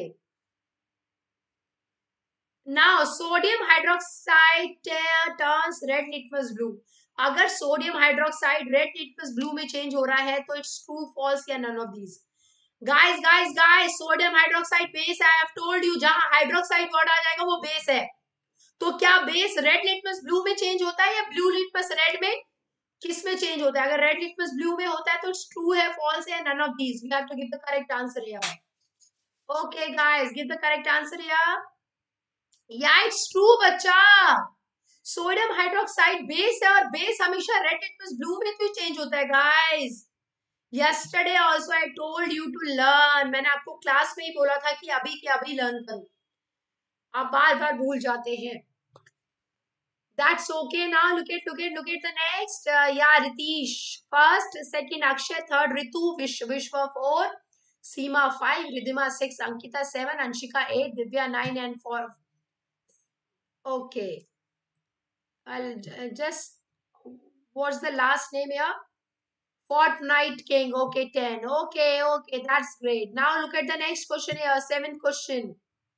now sodium hydroxide turns red litmus blue. अगर सोडियम हाइड्रोक्साइड red litmus blue में change हो रहा है तो it's true, false या none of these. Guys sodium hydroxide base, I have told you, जहां हाइड्रोक्साइड वर्ड आ जाएगा वो बेस है. तो क्या बेस रेड लिटमस ब्लू में चेंज होता है या ब्लू लिटमस रेड में? किस में चेंज होता है? अगर रेड लिटमस ब्लू में होता है तो इट्स ट्रू है, फॉल्स है, none of these, we have to give the correct answer here. Okay guys, give the correct answer here. Yeah it's true बच्चा. सोडियम हाइड्रोक्साइड बेस है और बेस हमेशा रेड लिटमस ब्लू में क्यों change होता है guys? Yesterday also I told you to learn. मैंने आपको क्लास में ही बोला था कि अभी के अभी लर्न करो, आप बार बार भूल जाते हैं. That's okay. Now look at the next. Yeah, Ritish first, second Akshay, third Ritu, Vishwa 4, Seema 5, Ridhima 6, Ankita 7, Anshika 8, Divya 9 and 4. Okay, I'll just, what's the last name here? Fortnite King. Okay, 10. Okay, that's great. Now look at the next question here. Seventh question.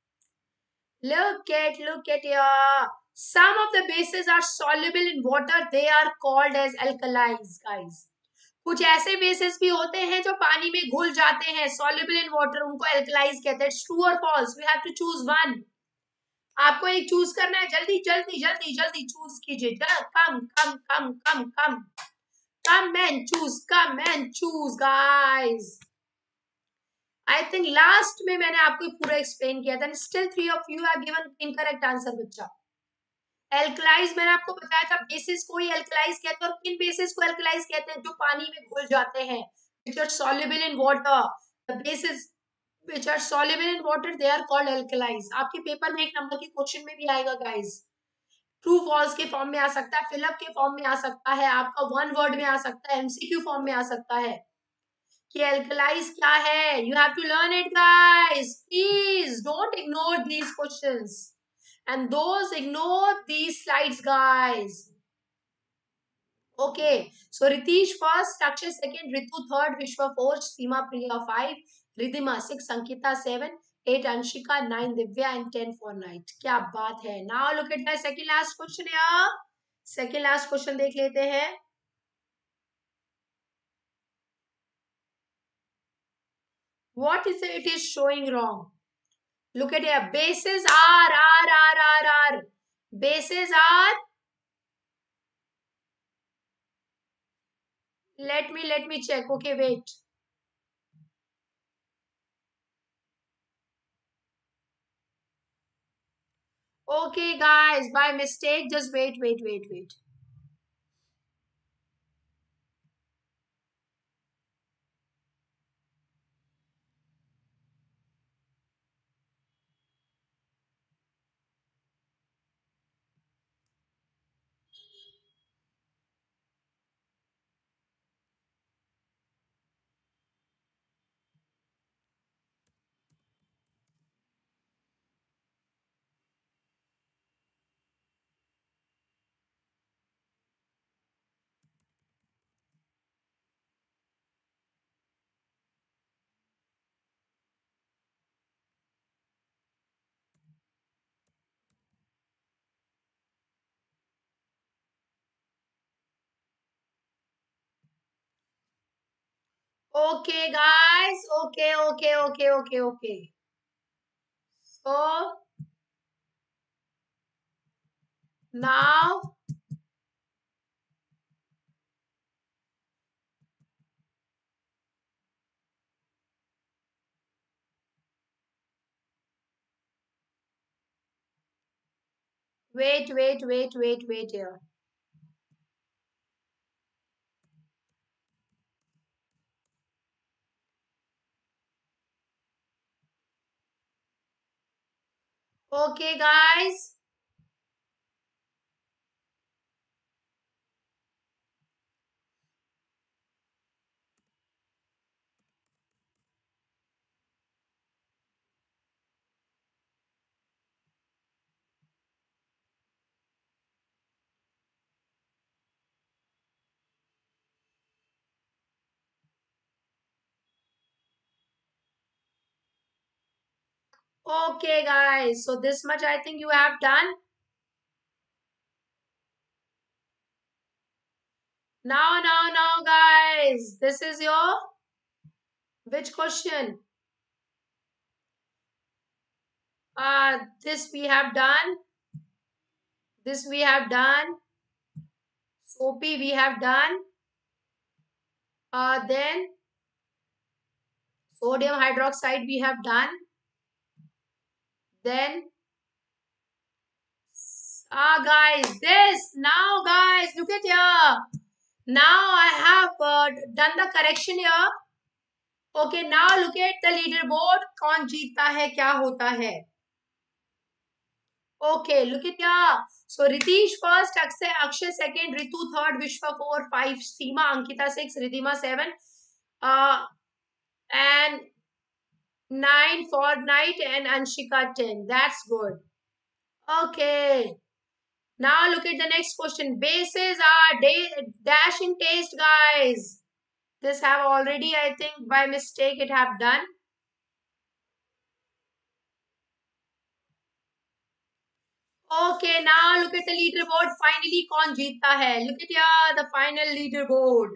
Look at here. Some of the bases are soluble in water. They are called as alkalis, guys. कुछ ऐसे basis भी होते हैं जो पानी में घुल जाते हैं, soluble in water, उनको alkalis कहते हैं. True or false? We have to choose one. आपको एक चूज करना है. जल्दी जल्दी जल्दी जल्दी चूज कीजिए. Come and choose guys. I think last में मैंने आपको पूरा एक्सप्लेन किया था. Still 3 of you have given incorrect answer बच्चा. एल्कलाइज मैंने आपको बताया था, बेसिस को ही एल्कलाइज कहते हैं. और किन बेसिस को एल्कलाइज कहते हैं? जो पानी में घुल जाते हैं, which are soluble in water. The bases which are soluble in water, they are called alkalis. आपके पेपर में एक नंबर के क्वेश्चन में भी आएगा गाइस. ट्रू फॉल्स के फॉर्म में आ सकता है, फिलअप के फॉर्म में आ सकता है, आपका वन वर्ड में आ सकता है, एमसीक्यू फॉर्म में आ सकता है कि एल्कलाइज क्या है. You have to learn it guys. Please don't ignore these questions and those ignore these slides guys. Okay, so Ritish first, Akshay second, Ritu third, Vishwa fourth, Seema Priya 5, Ridhima 6, Ankita 7, 8 Anshika, 9 Divya and 10 for night. क्या बात है. Now look at my second last question here. Second last question देख लेते हैं. What is it is showing wrong? Look at here. Bases are. Bases are. Let me check. Okay, wait. Okay, guys, by mistake, just wait. Okay, guys. Okay. So now, wait here. Okay, guys. Okay, guys. So this much I think you have done. Now, guys. This is your which question? This we have done. Soapy we have done. Then sodium hydroxide we have done. Then guys, this now guys, look at here. Now I have done the correction here. Okay, now look at the leaderboard. कौन जीतता है, क्या होता है? Okay, look at here. So Ritesh first, Akshay second, Ritu third, Vishwa 4, 5, Seema, Ankita 6, Ridhima 7, and 9 for night, and Anshika 10. That's good. Okay. Now look at the next question. Bases are dash in taste, guys. This have already, I think, by mistake it have done. Okay, now look at the leaderboard. Finally, कौन जीतता है? Look at here, the final leaderboard.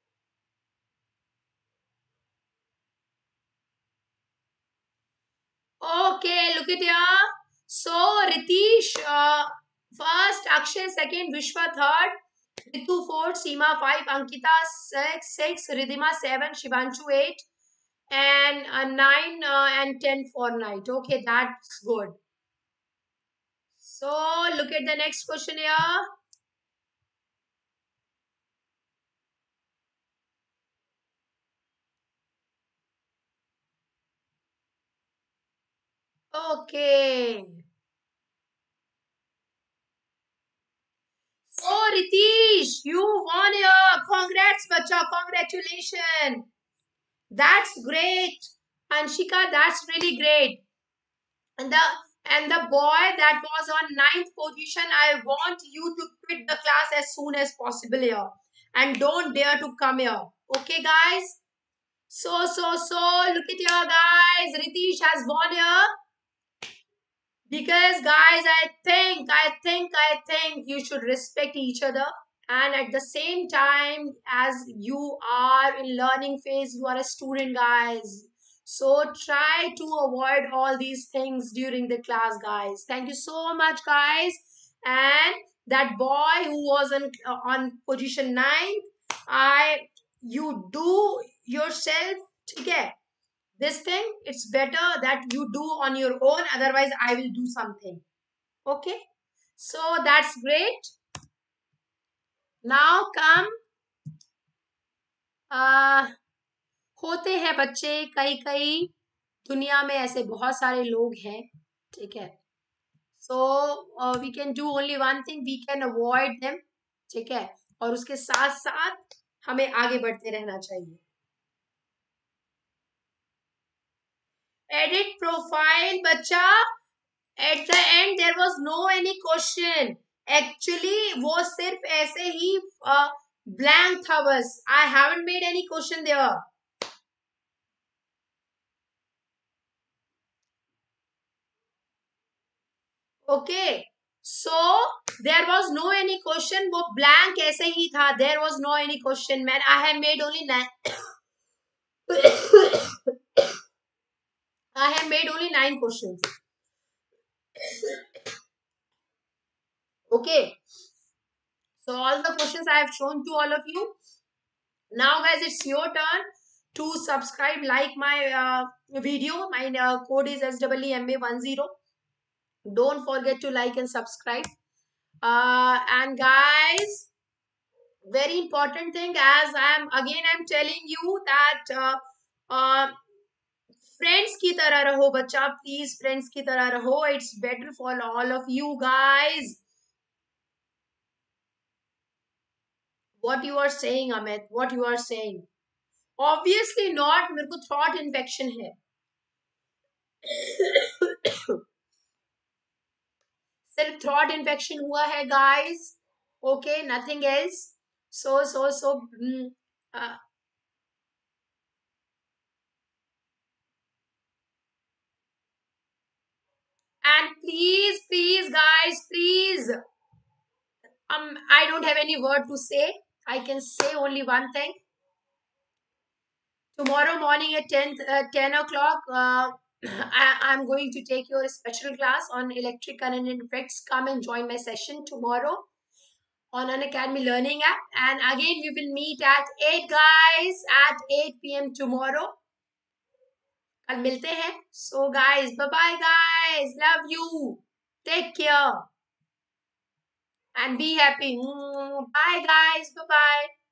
Okay, look at here. So Ritesh first, Akshay second, Vishwa third, Ritu fourth, Seema 5, Ankita 6, Ridhima 7, Shivanshu 8, and 9 and 10 for night. Okay, that's good. So look at the next question here. Okay. So Ritesh, you won here. Congrats, bacha. Congratulations. That's great. Anshika, that's really great. And the boy that was on ninth position, I want you to quit the class as soon as possible here. And don't dare to come here. Okay, guys? So, look at here, guys. Ritesh has won here. Because guys, I think you should respect each other, and at the same time, as you are in learning phase, you are a student, guys. So try to avoid all these things during the class, guys. Thank you so much, guys. And that boy who was on position 9, you do yourself, okay? This thing, it's better that you do on your own, otherwise I will do something. Okay, so that's great. Now come, होते हैं बच्चे कई कई, दुनिया में ऐसे बहुत सारे लोग हैं, ठीक है? So we can do only one thing, we can avoid them, ठीक है? और उसके साथ साथ हमें आगे बढ़ते रहना चाहिए. एडिट प्रोफाइल बच्चा, at the end there was no any question. Actually वो सिर्फ ऐसे ही ब्लैंक था बस. I haven't made any question there. Okay, so there was no any question. वो ब्लैंक ऐसे ही था. There was no any question man. I have made only I have made only 9 questions. Okay. So all the questions I have shown to all of you. Now guys, it's your turn to subscribe, like my video. My code is SEEMA10. Don't forget to like and subscribe. And guys, very important thing, as I'm telling you that friends की तरह रहो बच्चा, please friends की तरह रहो. It's better for all of you guys. What you are saying, Amit? What you are saying? Obviously not. मेरे को throat infection है. सिर्फ throat infection हुआ है, guys. Okay, nothing else. So. And please, guys, please. I don't have any word to say. I can say only one thing. Tomorrow morning at 10 o'clock, I'm going to take your special class on electric current and effects. Come and join my session tomorrow. on an Academy Learning app. And again, we will meet at 8 guys at 8 p.m. tomorrow. कल मिलते हैं. So guys, bye bye guys. Love you. Take care and be happy. Bye guys. Bye bye.